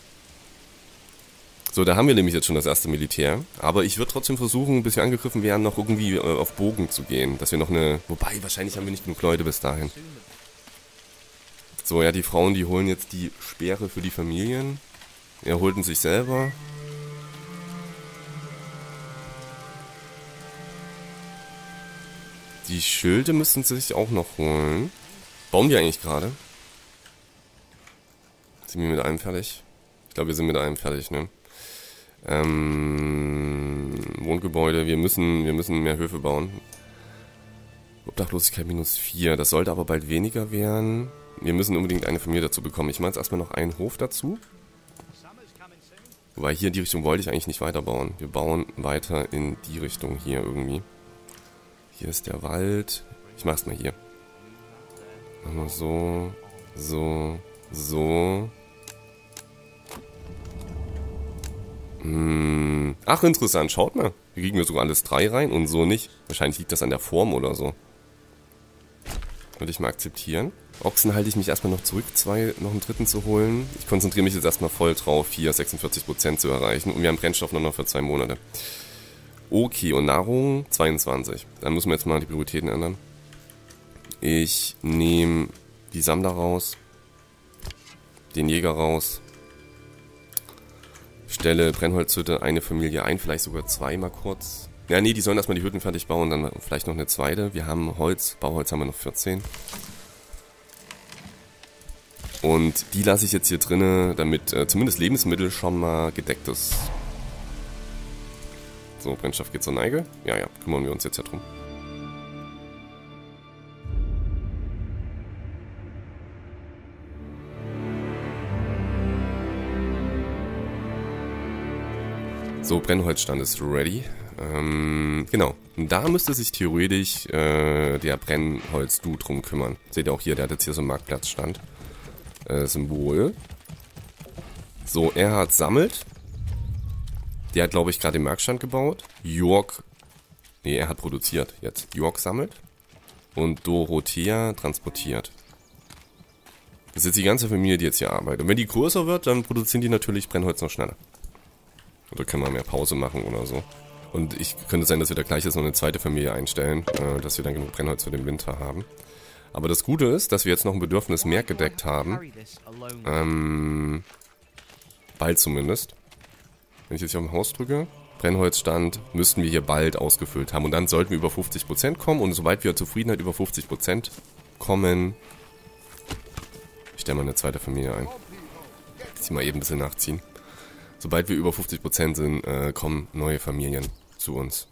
So, da haben wir nämlich jetzt schon das erste Militär. Aber ich würde trotzdem versuchen, bis wir angegriffen werden, noch irgendwie äh, auf Bogen zu gehen. Dass wir noch eine... Wobei, wahrscheinlich haben wir nicht genug Leute bis dahin. So, ja, die Frauen, die holen jetzt die Speere für die Familien. Er holten sich selber. Die Schilde müssen sie sich auch noch holen. Bauen die eigentlich gerade? Sind wir mit einem fertig? Ich glaube, wir sind mit einem fertig, ne? Ähm, Wohngebäude, wir müssen, wir müssen mehr Höfe bauen. Obdachlosigkeit minus vier, das sollte aber bald weniger werden. Wir müssen unbedingt eine Familie dazu bekommen. Ich mache jetzt erstmal noch einen Hof dazu. Wobei hier in die Richtung wollte ich eigentlich nicht weiterbauen. Wir bauen weiter in die Richtung hier irgendwie. Hier ist der Wald. Ich mach's mal hier. Machen wir so, so, so. Hm. Ach, interessant. Schaut mal. Hier kriegen wir sogar alles drei rein und so nicht. Wahrscheinlich liegt das an der Form oder so. Würde ich mal akzeptieren. Ochsen halte ich mich erstmal noch zurück, zwei, noch einen dritten zu holen. Ich konzentriere mich jetzt erstmal voll drauf, hier sechsundvierzig Prozent zu erreichen. Und wir haben Brennstoff nur noch für zwei Monate. Okay, und Nahrung zweiundzwanzig. Dann müssen wir jetzt mal die Prioritäten ändern. Ich nehme die Sammler raus. Den Jäger raus. Stelle Brennholzhütte, eine Familie ein, vielleicht sogar zwei mal kurz. Ja, nee, die sollen erstmal die Hütten fertig bauen, dann vielleicht noch eine zweite. Wir haben Holz, Bauholz haben wir noch vierzehn. Und die lasse ich jetzt hier drinne, damit äh, zumindest Lebensmittel schon mal gedeckt ist. So, Brennstoff geht zur Neige. Ja, ja, kümmern wir uns jetzt ja drum. So, Brennholzstand ist ready. Ähm, genau. Und da müsste sich theoretisch äh, der Brennholz-Dude drum kümmern. Seht ihr auch hier, der hat jetzt hier so einen Marktplatzstand. Äh, Symbol. So, er hat sammelt. Der hat, glaube ich, gerade den Marktstand gebaut. York. Nee, er hat produziert jetzt. York sammelt. Und Dorothea transportiert. Das ist jetzt die ganze Familie, die jetzt hier arbeitet. Und wenn die größer wird, dann produzieren die natürlich Brennholz noch schneller. Oder können wir mehr Pause machen oder so. Und ich könnte sein, dass wir da gleich jetzt noch eine zweite Familie einstellen, äh, dass wir dann genug Brennholz für den Winter haben. Aber das Gute ist, dass wir jetzt noch ein Bedürfnis mehr gedeckt haben. Ähm, bald zumindest. Wenn ich jetzt hier auf dem Haus drücke, Brennholzstand, müssten wir hier bald ausgefüllt haben. Und dann sollten wir über fünfzig Prozent kommen. Und sobald wir Zufriedenheit über fünfzig Prozent kommen, ich stelle mal eine zweite Familie ein. Ich zieh mal eben ein bisschen nachziehen. Sobald wir über fünfzig Prozent sind, äh, kommen neue Familien zu uns.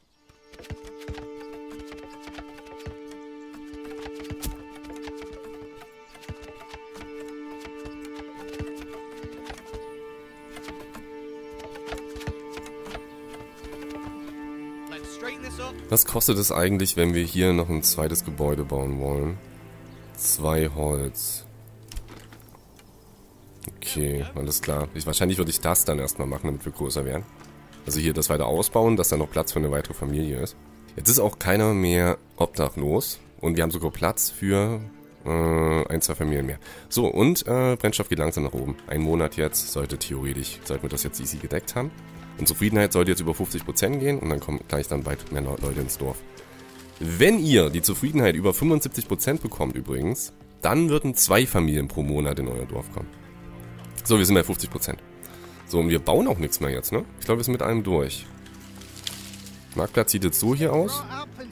Was kostet es eigentlich, wenn wir hier noch ein zweites Gebäude bauen wollen? Zwei Holz. Okay, alles klar. Ich, wahrscheinlich würde ich das dann erstmal machen, damit wir größer werden. Also hier das weiter ausbauen, dass da noch Platz für eine weitere Familie ist. Jetzt ist auch keiner mehr obdachlos. Und wir haben sogar Platz für äh, ein, zwei Familien mehr. So, und äh, Brennstoff geht langsam nach oben. Ein Monat jetzt sollte theoretisch, sollten wir das jetzt easy gedeckt haben. Und Zufriedenheit sollte jetzt über fünfzig Prozent gehen und dann kommen gleich dann bald mehr Leute ins Dorf. Wenn ihr die Zufriedenheit über fünfundsiebzig Prozent bekommt übrigens, dann würden zwei Familien pro Monat in euer Dorf kommen. So, wir sind bei fünfzig Prozent. So, und wir bauen auch nichts mehr jetzt, ne? Ich glaube, wir sind mit allem durch. Marktplatz sieht jetzt so hier aus.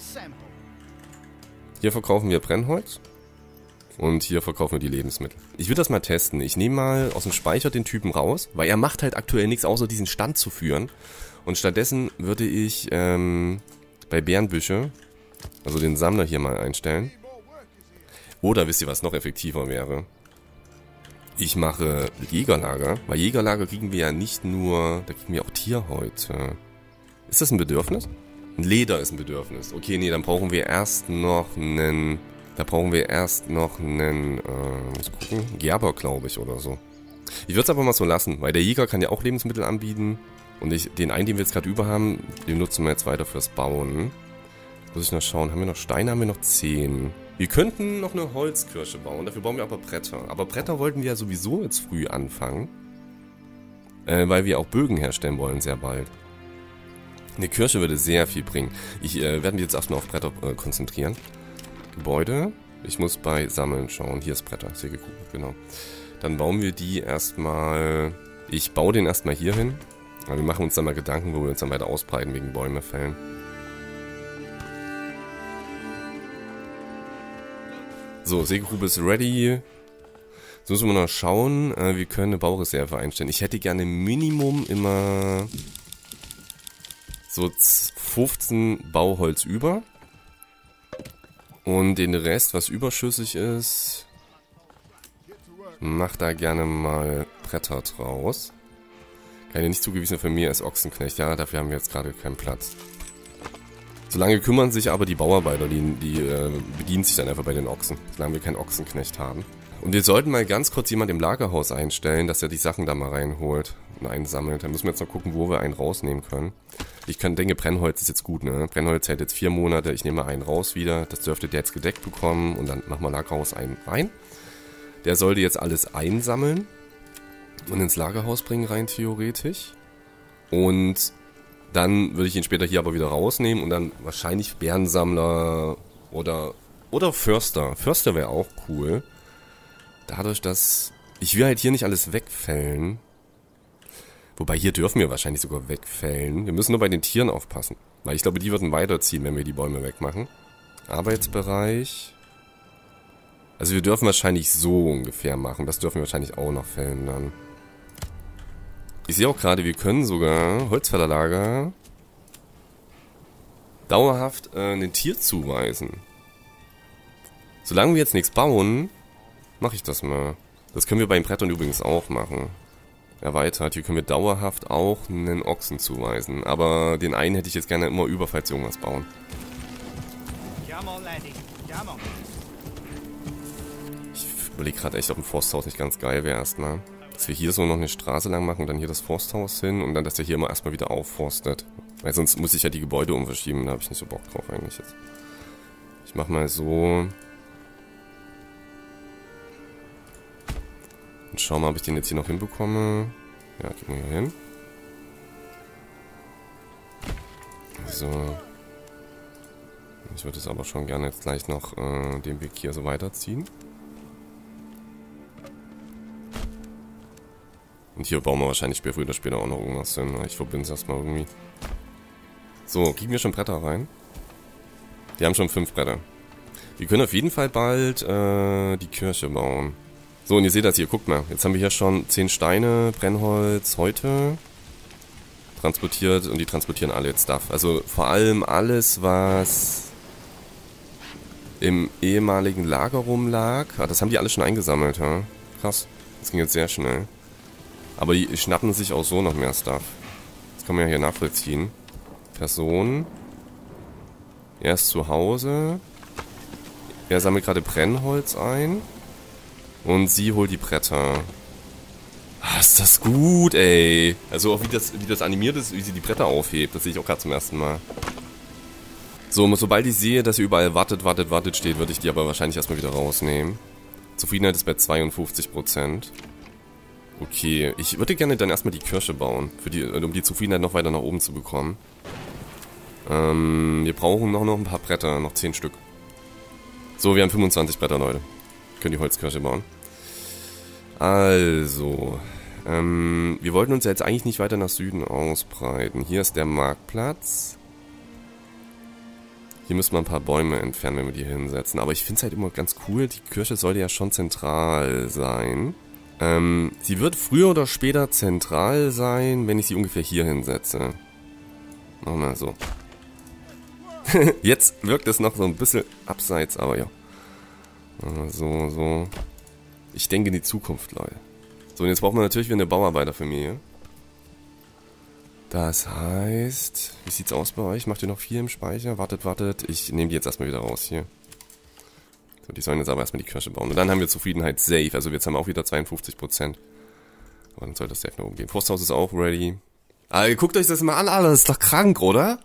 Hier verkaufen wir Brennholz. Und hier verkaufen wir die Lebensmittel. Ich würde das mal testen. Ich nehme mal aus dem Speicher den Typen raus, weil er macht halt aktuell nichts, außer diesen Stand zu führen. Und stattdessen würde ich ähm, bei Bärenbüsche, also den Sammler hier mal einstellen. Oder wisst ihr, was noch effektiver wäre? Ich mache Jägerlager, weil Jägerlager kriegen wir ja nicht nur, da kriegen wir auch Tierholz. Ist das ein Bedürfnis? Ein Leder ist ein Bedürfnis. Okay, nee, dann brauchen wir erst noch einen, da brauchen wir erst noch einen, äh, muss gucken, Gerber, glaube ich, oder so. Ich würde es aber mal so lassen, weil der Jäger kann ja auch Lebensmittel anbieten. Und ich, den einen, den wir jetzt gerade über haben, den nutzen wir jetzt weiter fürs Bauen. Muss ich noch schauen, haben wir noch Steine, haben wir noch zehn. Wir könnten noch eine Holzkirche bauen, dafür bauen wir aber Bretter. Aber Bretter wollten wir ja sowieso jetzt früh anfangen. Äh, weil wir auch Bögen herstellen wollen, sehr bald. Eine Kirche würde sehr viel bringen. Ich äh, werde mich jetzt erstmal auf Bretter äh, konzentrieren. Gebäude. Ich muss bei Sammeln schauen. Hier ist Bretter, Sägekuchen, genau. Dann bauen wir die erstmal... Ich baue den erstmal hier hin. Wir machen uns dann mal Gedanken, wo wir uns dann weiter ausbreiten wegen Bäume fällen. So, Sägegrube ist ready. Jetzt müssen wir noch schauen. Äh, wir können eine Baureserve einstellen. Ich hätte gerne Minimum immer so fünfzehn Bauholz über. Und den Rest, was überschüssig ist, mach da gerne mal Bretter draus. Keine nicht zugewiesene Familie als Ochsenknecht. Ja, dafür haben wir jetzt gerade keinen Platz. Solange kümmern sich aber die Bauarbeiter, die, die äh, bedienen sich dann einfach bei den Ochsen. Solange wir keinen Ochsenknecht haben. Und wir sollten mal ganz kurz jemand im Lagerhaus einstellen, dass er die Sachen da mal reinholt und einsammelt. Dann müssen wir jetzt noch gucken, wo wir einen rausnehmen können. Ich kann, denke, Brennholz ist jetzt gut, ne? Brennholz hält jetzt vier Monate. Ich nehme mal einen raus wieder. Das dürfte der jetzt gedeckt bekommen. Und dann machen wir Lagerhaus einen rein. Der sollte jetzt alles einsammeln und ins Lagerhaus bringen, rein theoretisch. Und dann würde ich ihn später hier aber wieder rausnehmen und dann wahrscheinlich Bärensammler oder, oder Förster. Förster wäre auch cool. Dadurch, dass... Ich will halt hier nicht alles wegfällen. Wobei hier dürfen wir wahrscheinlich sogar wegfällen. Wir müssen nur bei den Tieren aufpassen. Weil ich glaube, die würden weiterziehen, wenn wir die Bäume wegmachen. Arbeitsbereich. Also wir dürfen wahrscheinlich so ungefähr machen. Das dürfen wir wahrscheinlich auch noch fällen dann. Ich sehe auch gerade, wir können sogar Holzfällerlager dauerhaft äh, ein Tier zuweisen. Solange wir jetzt nichts bauen, mache ich das mal. Das können wir bei den Brettern übrigens auch machen. Erweitert. Hier können wir dauerhaft auch einen Ochsen zuweisen. Aber den einen hätte ich jetzt gerne immer über, falls wir irgendwas bauen. Ich überlege gerade echt, ob ein Forsthaus nicht ganz geil wäre erstmal. Dass wir hier so noch eine Straße lang machen und dann hier das Forsthaus hin und dann, dass der hier immer erstmal wieder aufforstet. Weil sonst muss ich ja die Gebäude umverschieben, da habe ich nicht so Bock drauf eigentlich jetzt. Ich mach mal so. Und schau mal, ob ich den jetzt hier noch hinbekomme. Ja, gehen wir hier hin. So. Ich würde es aber schon gerne jetzt gleich noch äh, den Weg hier so weiterziehen. Und hier bauen wir wahrscheinlich früher oder später auch noch irgendwas hin. Ich verbinde es erstmal irgendwie. So, kriegen wir schon Bretter rein? Die haben schon fünf Bretter. Wir können auf jeden Fall bald äh, die Kirche bauen. So, und ihr seht das hier, guckt mal. Jetzt haben wir hier schon zehn Steine, Brennholz, heute transportiert und die transportieren alle jetzt Stuff. Also vor allem alles, was im ehemaligen Lager rumlag. Ah, das haben die alle schon eingesammelt, ja? Krass. Das ging jetzt sehr schnell. Aber die schnappen sich auch so noch mehr Stuff. Das kann man ja hier nachvollziehen. Person. Er ist zu Hause. Er sammelt gerade Brennholz ein. Und sie holt die Bretter. Ah, ist das gut, ey. Also auch wie das, wie das animiert ist, wie sie die Bretter aufhebt. Das sehe ich auch gerade zum ersten Mal. So, sobald ich sehe, dass sie überall wartet, wartet, wartet steht, würde ich die aber wahrscheinlich erstmal wieder rausnehmen. Zufriedenheit ist bei zweiundfünfzig Prozent. Okay, ich würde gerne dann erstmal die Kirche bauen, für die, um die Zufriedenheit noch weiter nach oben zu bekommen. Ähm, wir brauchen noch, noch ein paar Bretter, noch zehn Stück. So, wir haben fünfundzwanzig Bretter, Leute. Können die Holzkirche bauen. Also, ähm, wir wollten uns ja jetzt eigentlich nicht weiter nach Süden ausbreiten. Hier ist der Marktplatz. Hier müssen wir ein paar Bäume entfernen, wenn wir die hinsetzen. Aber ich finde es halt immer ganz cool, die Kirche sollte ja schon zentral sein. Ähm, sie wird früher oder später zentral sein, wenn ich sie ungefähr hier hinsetze. Machen wir mal so. Jetzt wirkt es noch so ein bisschen abseits, aber ja. So, so. Ich denke in die Zukunft, Leute. So, und jetzt brauchen wir natürlich wieder eine Bauarbeiterfamilie. Das heißt, wie sieht's aus bei euch? Macht ihr noch viel im Speicher? Wartet, wartet. Ich nehme die jetzt erstmal wieder raus hier. So, die sollen jetzt aber erstmal die Kirche bauen. Und dann haben wir Zufriedenheit safe. Also jetzt haben wir auch wieder zweiundfünfzig Prozent. Aber dann sollte das safe nach oben gehen. Forsthaus ist auch ready. Ah, guckt euch das mal an, Alter. Das ist doch krank, oder?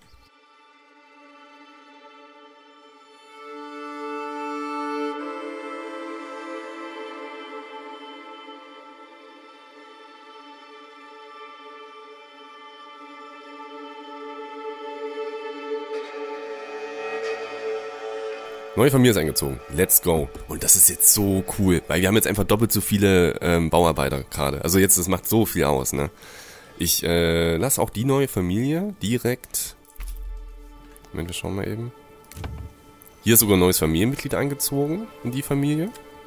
Neue Familie ist eingezogen. Let's go. Und das ist jetzt so cool, weil wir haben jetzt einfach doppelt so viele ähm, Bauarbeiter gerade. Also jetzt, das macht so viel aus, ne? Ich äh, lasse auch die neue Familie direkt... Moment, wir schauen mal eben. Hier ist sogar ein neues Familienmitglied eingezogen in die Familie.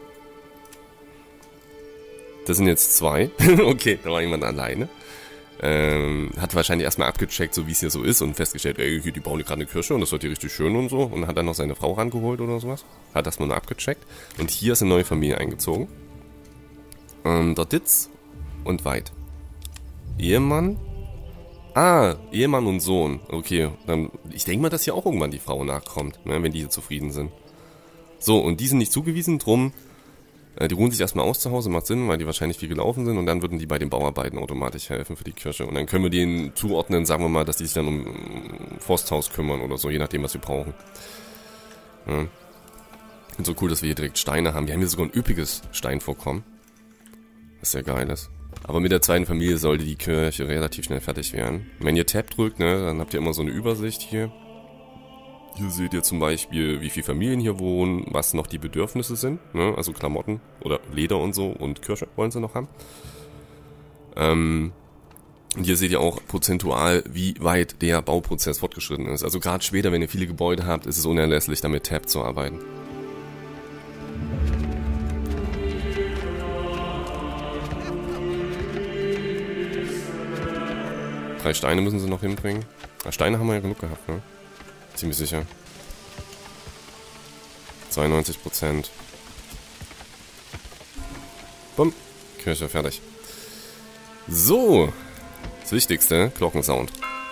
Das sind jetzt zwei. Okay, da war jemand alleine. Ähm, hat wahrscheinlich erstmal abgecheckt, so wie es hier so ist und festgestellt, ey, hier, die bauen gerade eine Kirche und das wird hier richtig schön und so. Und hat dann noch seine Frau rangeholt oder sowas. Hat das nur abgecheckt. Und hier ist eine neue Familie eingezogen. Ähm, dort Ditz und Weit. Ehemann. Ah, Ehemann und Sohn. Okay, dann, ich denke mal, dass hier auch irgendwann die Frau nachkommt, ne, wenn die hier zufrieden sind. So, und die sind nicht zugewiesen, drum Äh, die ruhen sich erstmal aus zu Hause, macht Sinn, weil die wahrscheinlich viel gelaufen sind. Und dann würden die bei den Bauarbeiten automatisch helfen für die Kirche. Und dann können wir denen zuordnen, sagen wir mal, dass die sich dann um Forsthaus kümmern oder so, je nachdem, was wir brauchen. Ja. Und so cool, dass wir hier direkt Steine haben. Wir haben hier sogar ein üppiges Steinvorkommen. Was sehr geil ist. Aber mit der zweiten Familie sollte die Kirche relativ schnell fertig werden. Wenn ihr Tab drückt, ne, dann habt ihr immer so eine Übersicht hier. Hier seht ihr zum Beispiel, wie viele Familien hier wohnen, was noch die Bedürfnisse sind. Ne? Also Klamotten oder Leder und so und Kirche wollen sie noch haben. Ähm, und hier seht ihr auch prozentual, wie weit der Bauprozess fortgeschritten ist. Also gerade später, wenn ihr viele Gebäude habt, ist es unerlässlich, damit Tab zu arbeiten. Drei Steine müssen sie noch hinbringen. Ja, Steine haben wir ja genug gehabt, ne? Ziemlich sicher. zweiundneunzig Prozent. Bumm. Kirche fertig. So. Das Wichtigste, Glockensound.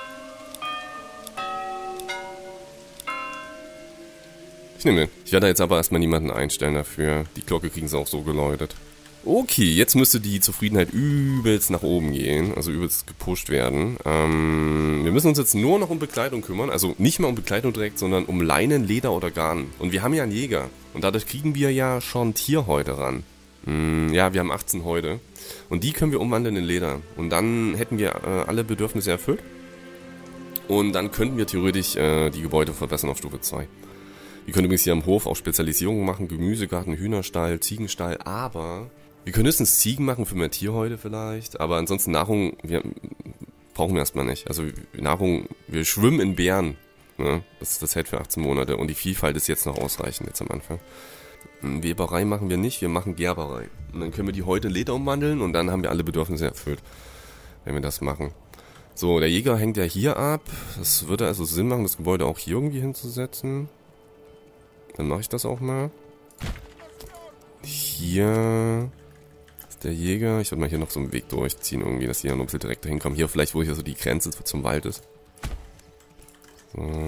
Ich nehme den. Ich werde jetzt aber erstmal niemanden einstellen dafür. Die Glocke kriegen sie auch so geläutet. Okay, jetzt müsste die Zufriedenheit übelst nach oben gehen, also übelst gepusht werden. Ähm, wir müssen uns jetzt nur noch um Bekleidung kümmern, also nicht mal um Bekleidung direkt, sondern um Leinen, Leder oder Garn. Und wir haben ja einen Jäger und dadurch kriegen wir ja schon Tierhäute ran. Mm, ja, wir haben achtzehn Häute und die können wir umwandeln in Leder. Und dann hätten wir äh, alle Bedürfnisse erfüllt und dann könnten wir theoretisch äh, die Gebäude verbessern auf Stufe zwei. Wir können übrigens hier am Hof auch Spezialisierungen machen, Gemüsegarten, Hühnerstall, Ziegenstall, aber... Wir können höchstens Ziegen machen für mehr Tierhäute vielleicht, aber ansonsten Nahrung wir, brauchen wir erstmal nicht. Also Nahrung, wir schwimmen in Beeren, ne? Das, das hält für achtzehn Monate und die Vielfalt ist jetzt noch ausreichend, jetzt am Anfang. Weberei machen wir nicht, wir machen Gerberei. Und dann können wir die Häute in Leder umwandeln und dann haben wir alle Bedürfnisse erfüllt, wenn wir das machen. So, der Jäger hängt ja hier ab. Das würde also Sinn machen, das Gebäude auch hier irgendwie hinzusetzen. Dann mache ich das auch mal. Hier... Der Jäger, ich würde mal hier noch so einen Weg durchziehen irgendwie, dass die hier noch ein bisschen direkt dahin kommen. Hier vielleicht, wo hier so die Grenze zum Wald ist. So.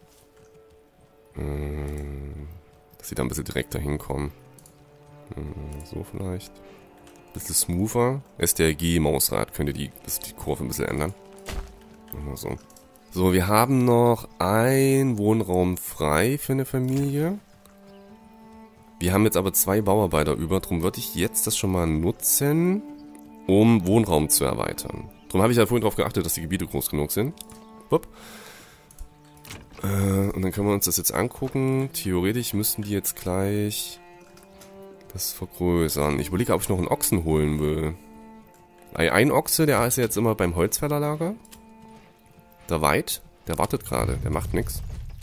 Dass sie da ein bisschen direkt dahin kommen. So vielleicht. Ein bisschen smoother. S T R G Mausrad könnte die, das die Kurve ein bisschen ändern. Mal so. So, wir haben noch einen Wohnraum frei für eine Familie. Wir haben jetzt aber zwei Bauarbeiter über, darum würde ich jetzt das schon mal nutzen, um Wohnraum zu erweitern. Darum habe ich ja vorhin darauf geachtet, dass die Gebiete groß genug sind. Wupp. Äh, und dann können wir uns das jetzt angucken. Theoretisch müssten die jetzt gleich das vergrößern. Ich überlege, ob ich noch einen Ochsen holen will. Ein Ochse, der ist ja jetzt immer beim Holzfällerlager. Der Weit, der wartet gerade, der macht nichts.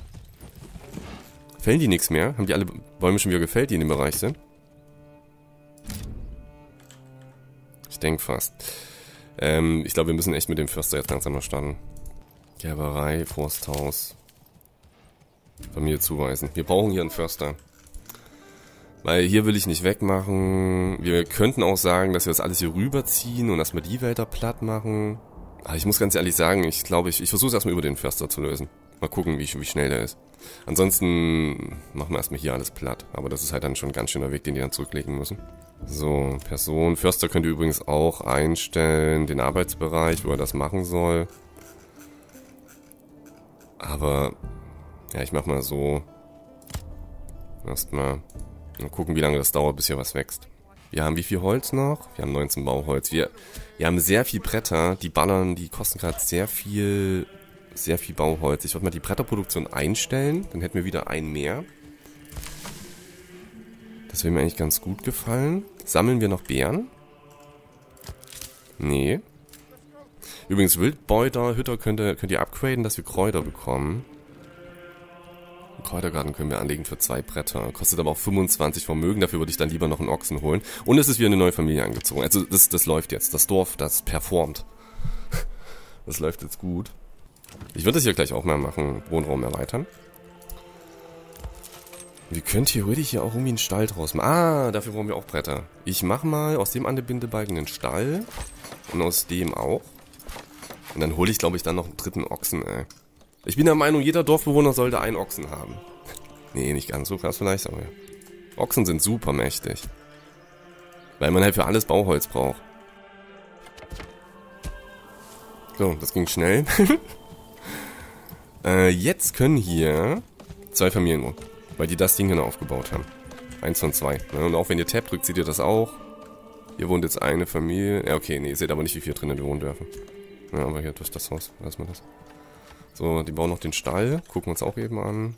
Fällen die nichts mehr? Haben die alle Bäume schon wieder gefällt, die in dem Bereich sind? Ich denke fast. Ähm, ich glaube, wir müssen echt mit dem Förster jetzt langsam mal starten. Gerberei, Forsthaus. Familie zuweisen. Wir brauchen hier einen Förster. Weil hier will ich nicht wegmachen. Wir könnten auch sagen, dass wir das alles hier rüberziehen und dass wir die Wälder platt machen. Aber ich muss ganz ehrlich sagen, ich glaube, ich, ich versuche es erstmal über den Förster zu lösen. Mal gucken, wie, wie schnell der ist. Ansonsten machen wir erstmal hier alles platt. Aber das ist halt dann schon ein ganz schöner Weg, den die dann zurücklegen müssen. So, Person. Förster könnt ihr übrigens auch einstellen, den Arbeitsbereich, wo er das machen soll. Aber, ja, ich mach mal so. Erstmal mal gucken, wie lange das dauert, bis hier was wächst. Wir haben wie viel Holz noch? Wir haben neunzehn Bauholz. Wir, wir haben sehr viel Bretter. Die ballern, die kosten gerade sehr viel... Sehr viel Bauholz. Ich würde mal die Bretterproduktion einstellen. Dann hätten wir wieder ein mehr. Das wäre mir eigentlich ganz gut gefallen. Sammeln wir noch Beeren? Nee. Übrigens, Wildbeuter, Hütter könnt ihr, könnt ihr upgraden, dass wir Kräuter bekommen. Einen Kräutergarten können wir anlegen für zwei Bretter. Kostet aber auch fünfundzwanzig Vermögen. Dafür würde ich dann lieber noch einen Ochsen holen. Und es ist wieder eine neue Familie angezogen. Also das, das läuft jetzt. Das Dorf, das performt. Das läuft jetzt gut. Ich würde das hier gleich auch mal machen. Wohnraum erweitern. Wir können theoretisch hier auch irgendwie einen Stall draus machen. Ah, dafür brauchen wir auch Bretter. Ich mache mal aus dem Anbindebalken einen Stall. Und aus dem auch. Und dann hole ich, glaube ich, dann noch einen dritten Ochsen, ey. Ich bin der Meinung, jeder Dorfbewohner sollte einen Ochsen haben. Nee, nicht ganz so krass vielleicht, aber ja. Ochsen sind super mächtig. Weil man halt für alles Bauholz braucht. So, das ging schnell. äh, jetzt können hier zwei Familien wohnen. Weil die das Ding hier noch aufgebaut haben. Eins von zwei. Ne? Und auch wenn ihr Tab drückt, seht ihr das auch. Hier wohnt jetzt eine Familie. Ja, okay, nee, ihr seht aber nicht, wie viele drinnen wohnen dürfen. Ja, aber hier durch das Haus. Lass mal das. So, die bauen noch den Stall. Gucken wir uns auch eben an.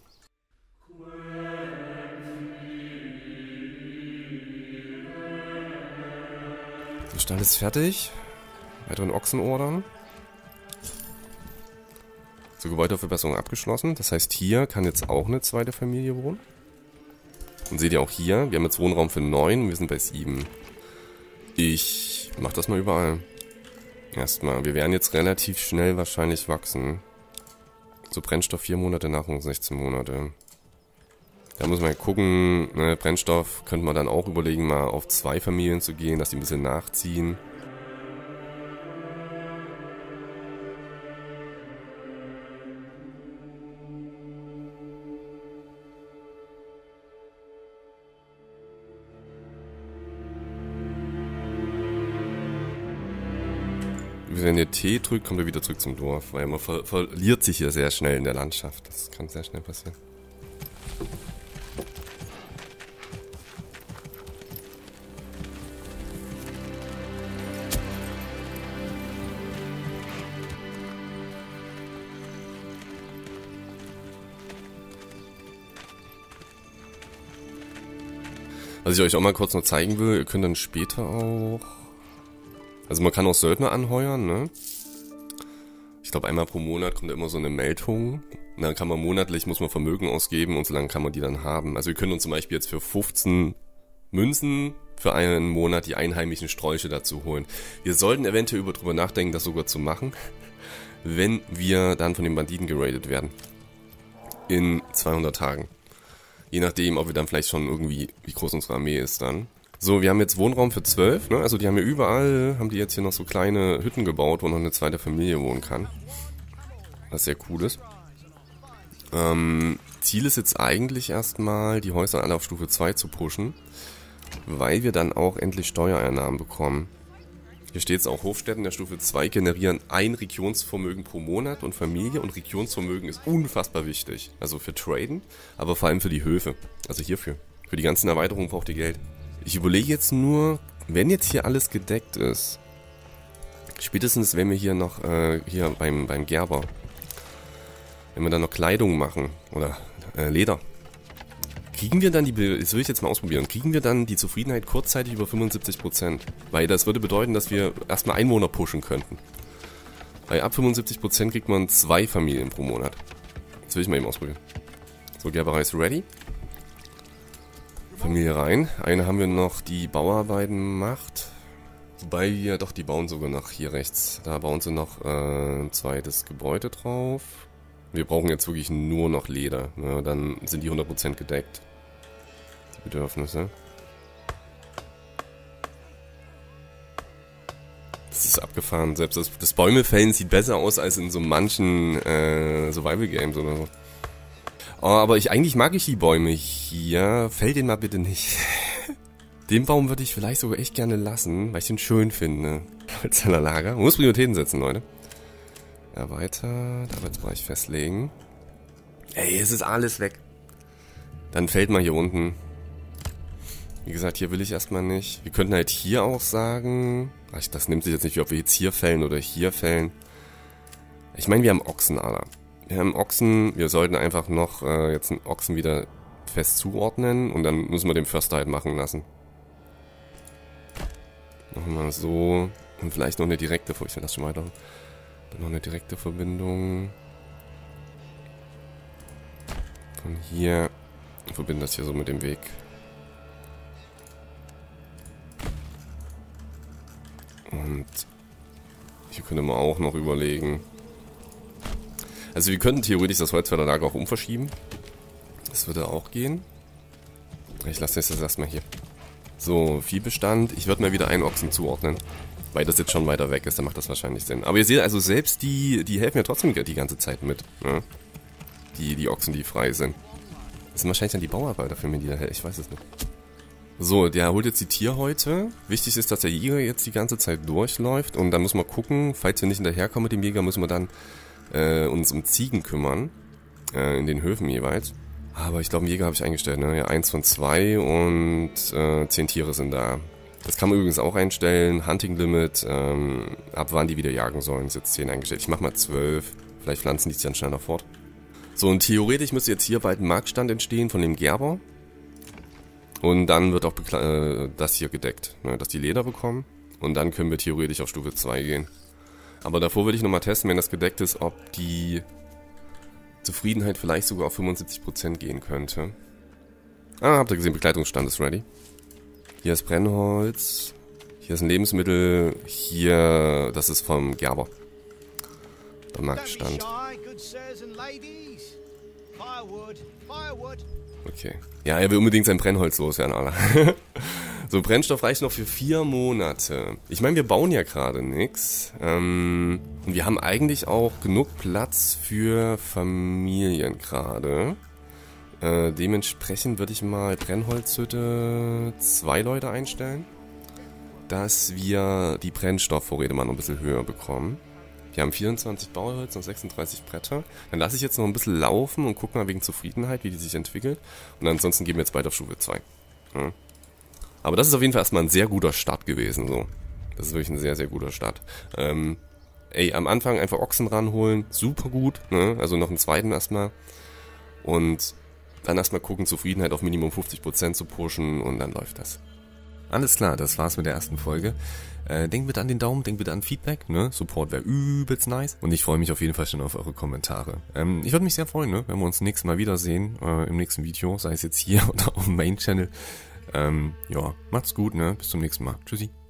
Der Stall ist fertig. Weiteren Ochsen ordern. So, Gebäudeverbesserung abgeschlossen. Das heißt, hier kann jetzt auch eine zweite Familie wohnen. Und seht ihr auch hier, wir haben jetzt Wohnraum für neun, wir sind bei sieben. Ich mach das mal überall. Erstmal, wir werden jetzt relativ schnell wahrscheinlich wachsen. So Brennstoff vier Monate, Nahrung sechzehn Monate. Da muss man gucken, ne, Brennstoff könnte man dann auch überlegen, mal auf zwei Familien zu gehen, dass die ein bisschen nachziehen. Wenn ihr T drückt, kommt er wieder zurück zum Dorf, weil man ver verliert sich hier sehr schnell in der Landschaft. Das kann sehr schnell passieren. Was ich euch auch mal kurz noch zeigen will, ihr könnt dann später auch... Also man kann auch Söldner anheuern, ne? Ich glaube einmal pro Monat kommt immer so eine Meldung. Und dann kann man monatlich, muss man Vermögen ausgeben und so lange kann man die dann haben. Also wir können uns zum Beispiel jetzt für fünfzehn Münzen für einen Monat die einheimischen Sträuche dazu holen. Wir sollten eventuell über drüber nachdenken, das sogar zu machen, wenn wir dann von den Banditen geradet werden. In zweihundert Tagen. Je nachdem, ob wir dann vielleicht schon irgendwie, wie groß unsere Armee ist dann. So, wir haben jetzt Wohnraum für zwölf, ne? Also die haben hier überall, haben die jetzt hier noch so kleine Hütten gebaut, wo noch eine zweite Familie wohnen kann. Was sehr cool ist. Ähm, Ziel ist jetzt eigentlich erstmal, die Häuser alle auf Stufe zwei zu pushen, weil wir dann auch endlich Steuereinnahmen bekommen. Hier steht es auch, Hofstädten der Stufe zwei generieren ein Regionsvermögen pro Monat und Familie, und Regionsvermögen ist unfassbar wichtig. Also für Traden, aber vor allem für die Höfe. Also hierfür. Für die ganzen Erweiterungen braucht ihr Geld. Ich überlege jetzt nur, wenn jetzt hier alles gedeckt ist, spätestens wenn wir hier noch, äh, hier beim, beim Gerber, wenn wir dann noch Kleidung machen, oder äh, Leder, kriegen wir dann die, das will ich jetzt mal ausprobieren, kriegen wir dann die Zufriedenheit kurzzeitig über fünfundsiebzig Prozent? Weil das würde bedeuten, dass wir erstmal Einwohner pushen könnten. Weil ab fünfundsiebzig Prozent kriegt man zwei Familien pro Monat. Das will ich mal eben ausprobieren. So, Gerberei ist ready. Familie rein. Eine haben wir noch, die Bauarbeiten macht. Wobei wir, doch, die bauen sogar noch hier rechts. Da bauen sie noch äh, ein zweites Gebäude drauf. Wir brauchen jetzt wirklich nur noch Leder. Ne? Dann sind die hundert Prozent gedeckt. Die Bedürfnisse. Das ist abgefahren. Selbst das, das Bäumefällen sieht besser aus als in so manchen äh, Survival-Games oder so. Oh, aber ich, eigentlich mag ich die Bäume hier. Fäll den mal bitte nicht. Den Baum würde ich vielleicht sogar echt gerne lassen, weil ich den schön finde. Als Lager. Man muss Prioritäten setzen, Leute. Erweitert. Arbeitsbereich festlegen. Ey, es ist alles weg. Dann fällt mal hier unten. Wie gesagt, hier will ich erstmal nicht. Wir könnten halt hier auch sagen... Ach, das nimmt sich jetzt nicht, wie ob wir jetzt hier fällen oder hier fällen. Ich meine, wir haben Ochsen, Alter. Wir haben Ochsen, wir sollten einfach noch äh, jetzt einen Ochsen wieder fest zuordnen und dann müssen wir den Förster halt machen lassen. Machen wir so. Und vielleicht noch eine direkte, ich will das schon weiter. Dann noch eine direkte Verbindung. Von hier. Ich verbinde das hier so mit dem Weg. Und hier könnte man auch noch überlegen. Also wir könnten theoretisch das Holzfällerlager auch umverschieben. Das würde auch gehen. Ich lasse das jetzt erstmal hier. So, Viehbestand. Ich würde mal wieder einen Ochsen zuordnen. Weil das jetzt schon weiter weg ist, dann macht das wahrscheinlich Sinn. Aber ihr seht, also selbst die, die helfen ja trotzdem die ganze Zeit mit. Ne? Die, die Ochsen, die frei sind. Das sind wahrscheinlich dann die Bauarbeiter für mich, die da helfen. Ich weiß es nicht. So, der holt jetzt die Tierhäute. Wichtig ist, dass der Jäger jetzt die ganze Zeit durchläuft. Und dann müssen wir gucken, falls wir nicht hinterherkommen mit dem Jäger, müssen wir dann äh, uns um Ziegen kümmern. Äh, in den Höfen jeweils. Aber ich glaube, einen Jäger habe ich eingestellt, ne? Ja, eins von zwei und äh, zehn Tiere sind da. Das kann man übrigens auch einstellen. Hunting Limit, ähm, ab wann die wieder jagen sollen, ist jetzt zehn eingestellt. Ich mache mal zwölf. Vielleicht pflanzen die sich dann schneller fort. So, und theoretisch müsste jetzt hier bald ein Marktstand entstehen von dem Gerber. Und dann wird auch äh, das hier gedeckt, ne, dass die Leder bekommen. Und dann können wir theoretisch auf Stufe zwei gehen. Aber davor würde ich nochmal testen, wenn das gedeckt ist, ob die Zufriedenheit vielleicht sogar auf fünfundsiebzig Prozent gehen könnte. Ah, habt ihr gesehen, Bekleidungsstand ist ready. Hier ist Brennholz. Hier ist ein Lebensmittel. Hier, das ist vom Gerber. Der Marktstand. Okay. Ja, er will unbedingt sein Brennholz loswerden, Alter. So, Brennstoff reicht noch für vier Monate. Ich meine, wir bauen ja gerade nichts. Ähm, und wir haben eigentlich auch genug Platz für Familien gerade. Äh, dementsprechend würde ich mal Brennholzhütte zwei Leute einstellen. Dass wir die Brennstoffvorräte mal noch ein bisschen höher bekommen. Wir haben vierundzwanzig Bauholz und sechsunddreißig Bretter. Dann lasse ich jetzt noch ein bisschen laufen und gucke mal wegen Zufriedenheit, wie die sich entwickelt. Und ansonsten gehen wir jetzt bald auf Stufe zwei. Ja. Aber das ist auf jeden Fall erstmal ein sehr guter Start gewesen. So. Das ist wirklich ein sehr, sehr guter Start. Ähm, ey, am Anfang einfach Ochsen ranholen. Super gut. Ne? Also noch einen zweiten erstmal. Und dann erstmal gucken, Zufriedenheit auf Minimum fünfzig Prozent zu pushen. Und dann läuft das. Alles klar, das war's mit der ersten Folge. Äh, denkt bitte an den Daumen, denkt bitte an Feedback, ne? Support wäre übelst nice. Und ich freue mich auf jeden Fall schon auf eure Kommentare. Ähm, ich würde mich sehr freuen, ne? Wenn wir uns nächstes Mal wiedersehen, äh, im nächsten Video, sei es jetzt hier oder auf dem Main-Channel. Ähm, ja, macht's gut, ne? Bis zum nächsten Mal. Tschüssi.